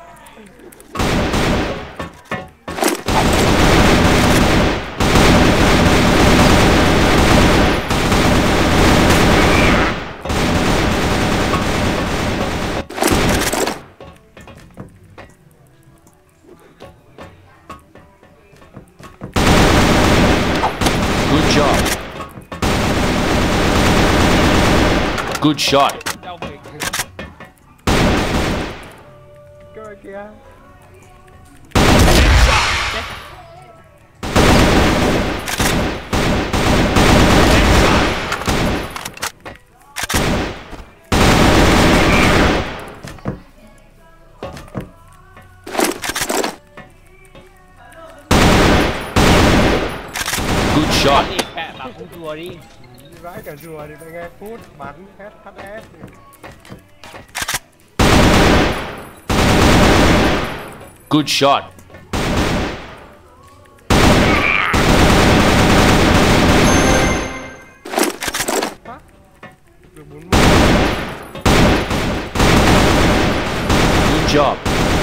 Good job. Good shot. Đâu bị. Cái bên kia. Good shot. Đi mẹ bảo con rùa đi. Đi vãi cả rùa thì phải nghe phút bắn hết hát ét. Good shot. Được bốn mươi. Good job.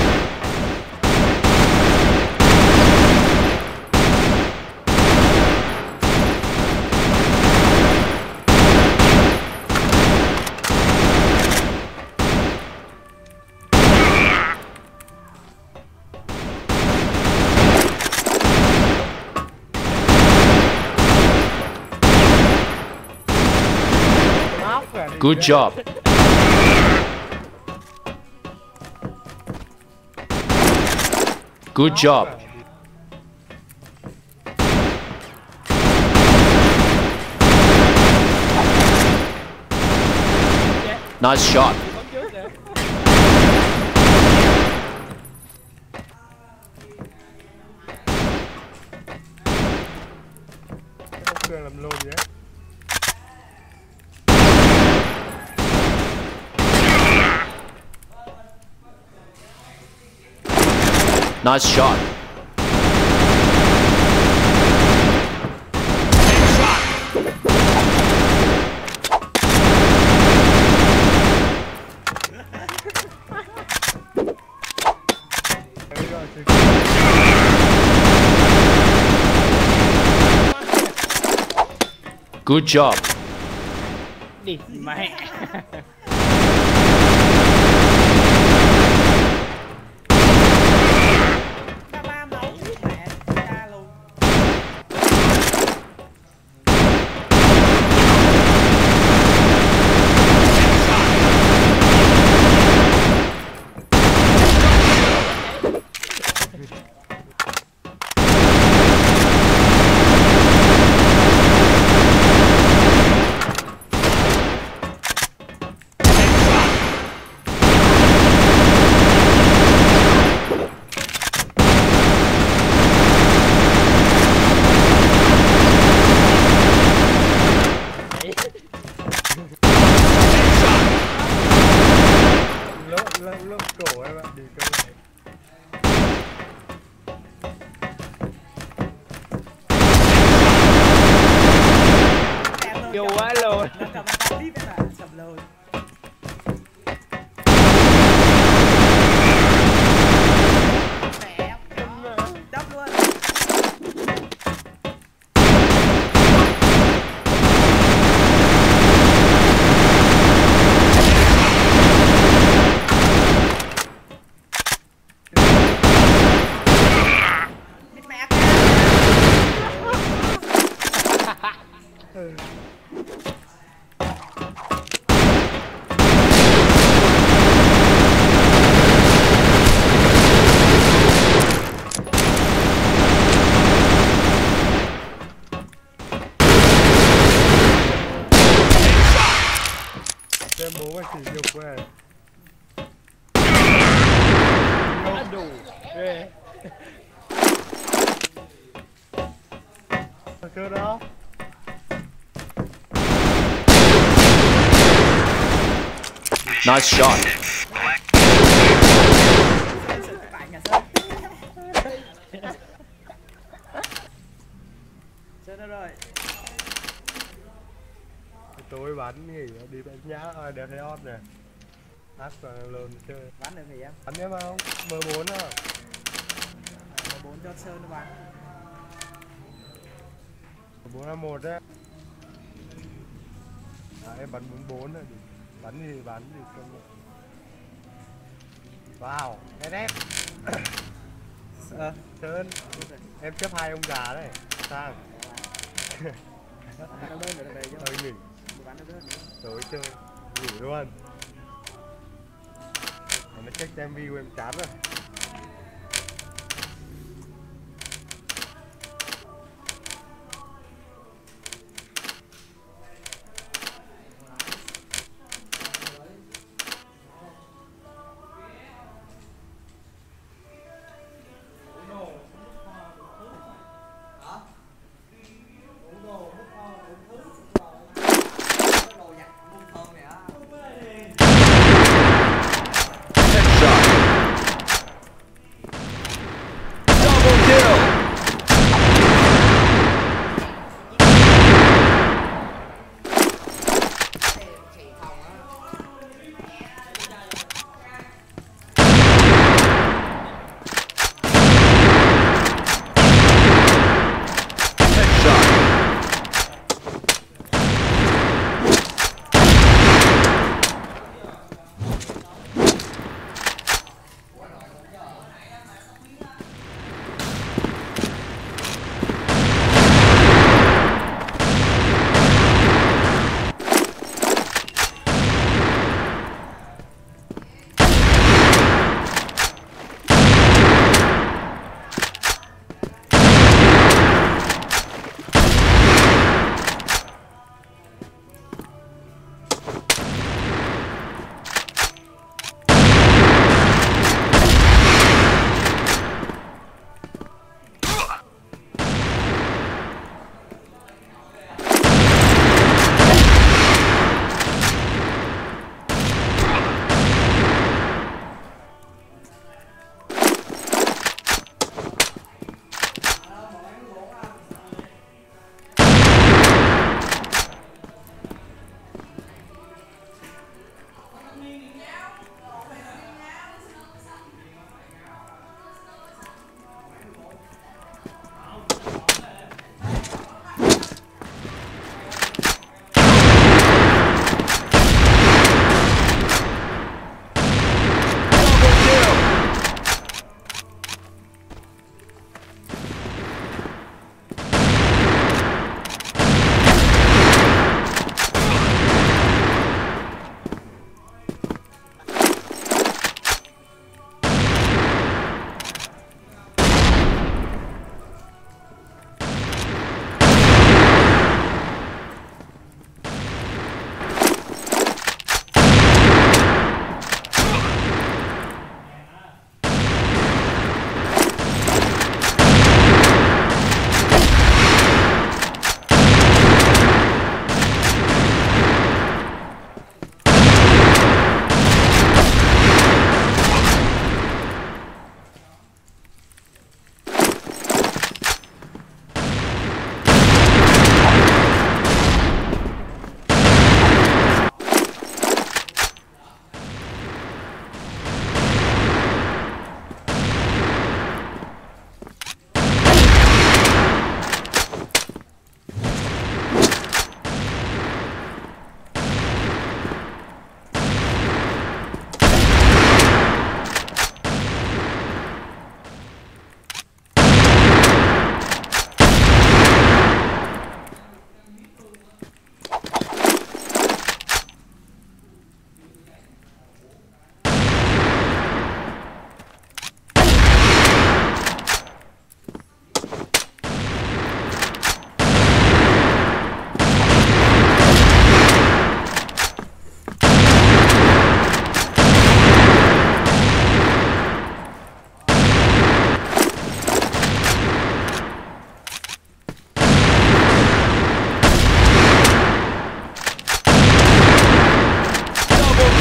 Áp cả đi. Good job. Good job. Nice shot. Cái ông Cường làm lồn gì đấy. Nice shot. Đấy rồi, thì Good job. Đi mẹ. Ba ba máu mẹ ra luôn. lớp lớp lớp cổ em ạ, đi cơ này. Yêu quá luôn. Nó cầm tao tiếp em ạ, sầm lồi. Mẹ, đắp luôn. Xem bố mày chỉ dục về. Nó đủ ghê. Cơ đó. Nice shot. Tại nhà Sơn. Sơn đâu rồi? Tối bắn nghỉ đi bắn nhá ở đèo Thái Ót nè. Hát và lồn chơi. Bắn được thì em. Bắn em không? M bốn à? M bốn cho Sơn nó bắn. bốn là một đấy. À, em bắn bốn bốn rồi. Bắn gì bắn gì không. Wow, ét ét. Ờ, Sơn, em chấp hai ông già đấy. Sang. bắn đâu đơn rồi về chứ. Thôi nghỉ. Bắn đâu đơn nữa. Tối chơi. Nghỉ luôn. Nó check xem view em chán rồi.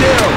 kill.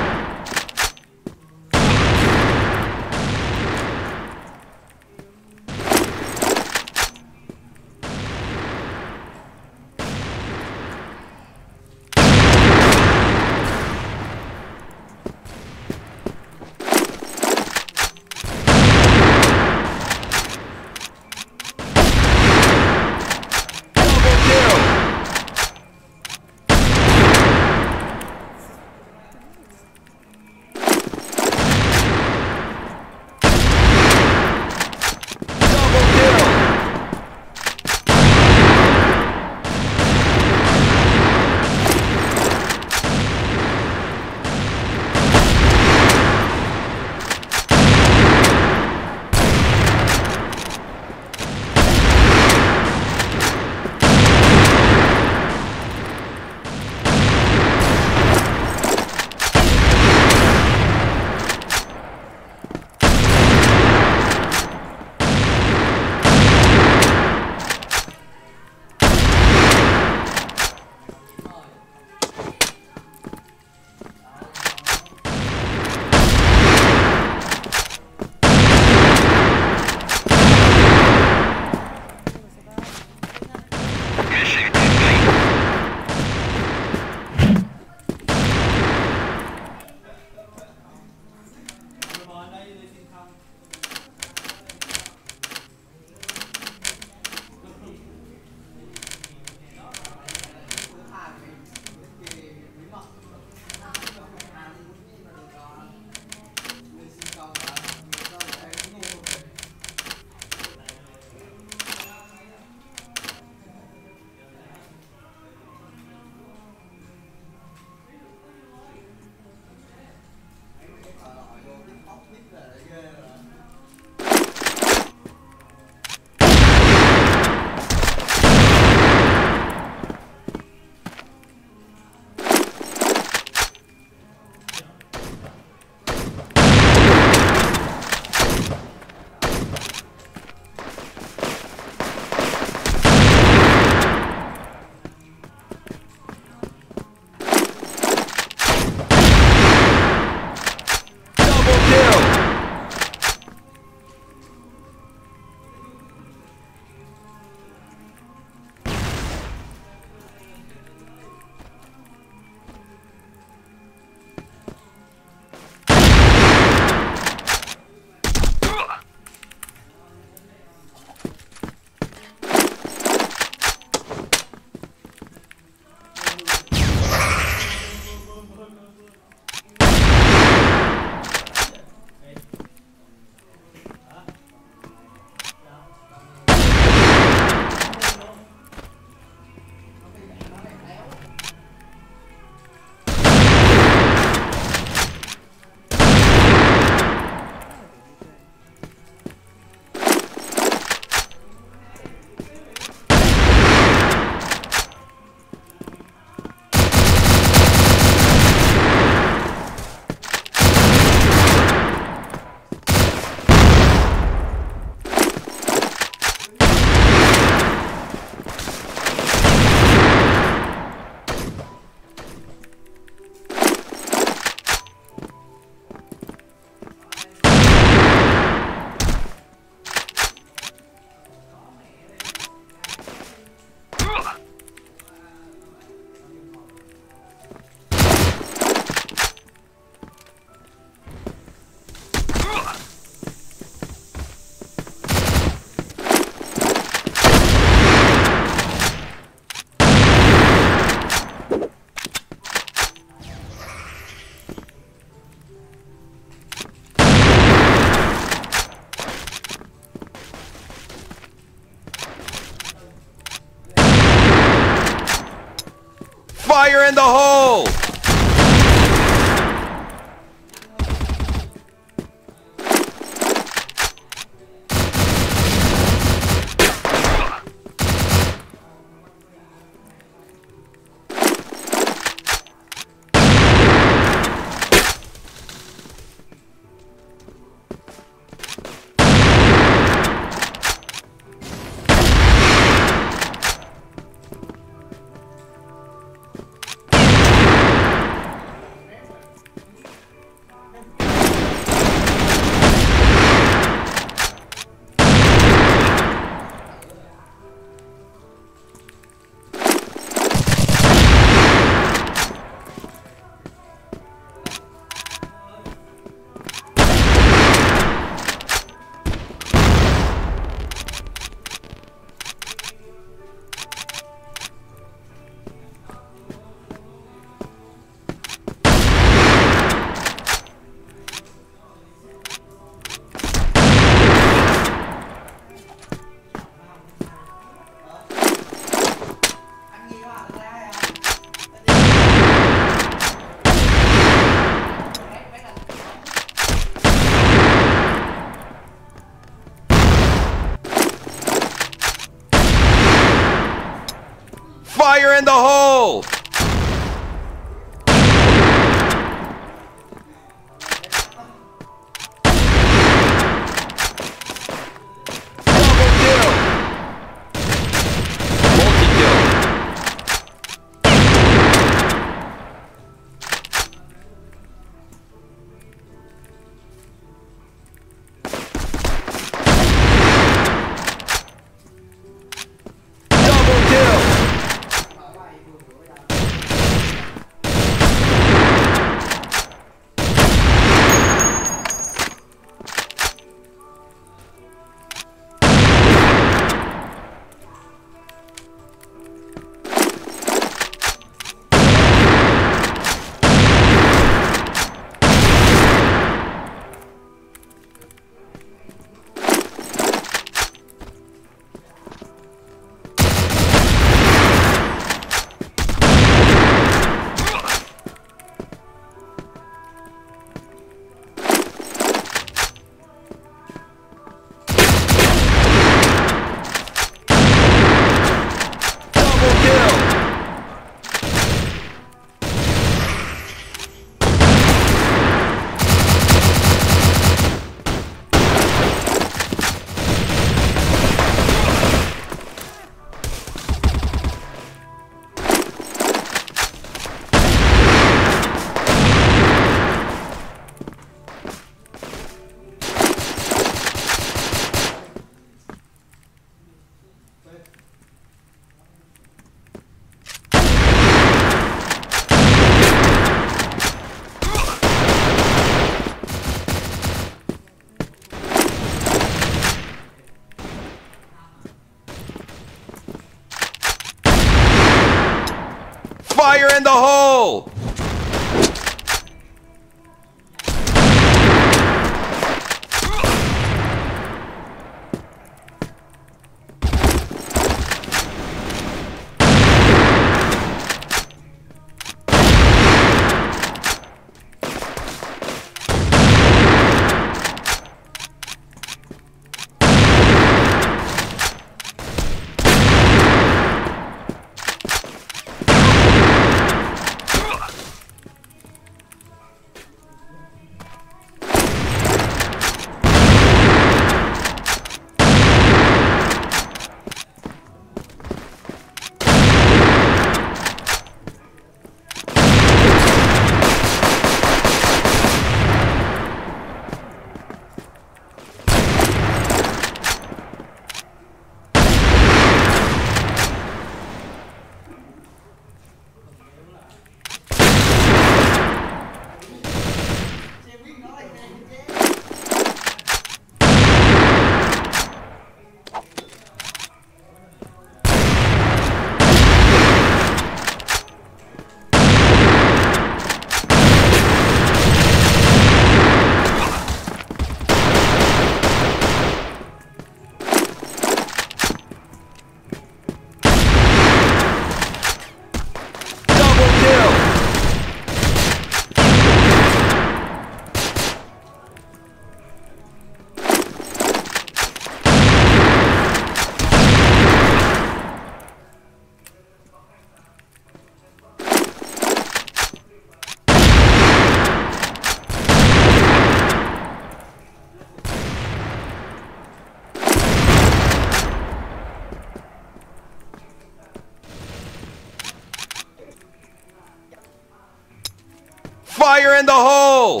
Fire in the hole!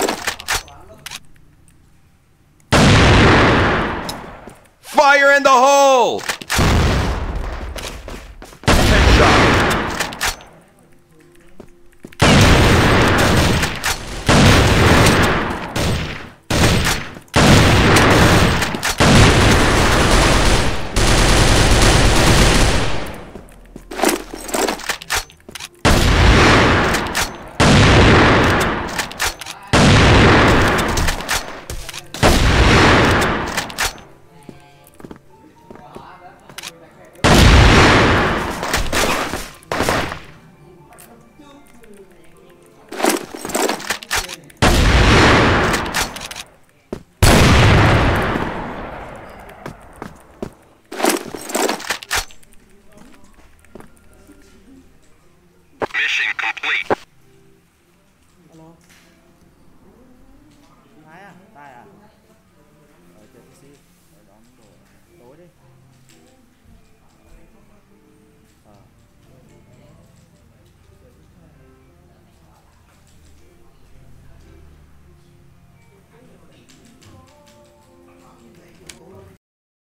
Fire in the hole!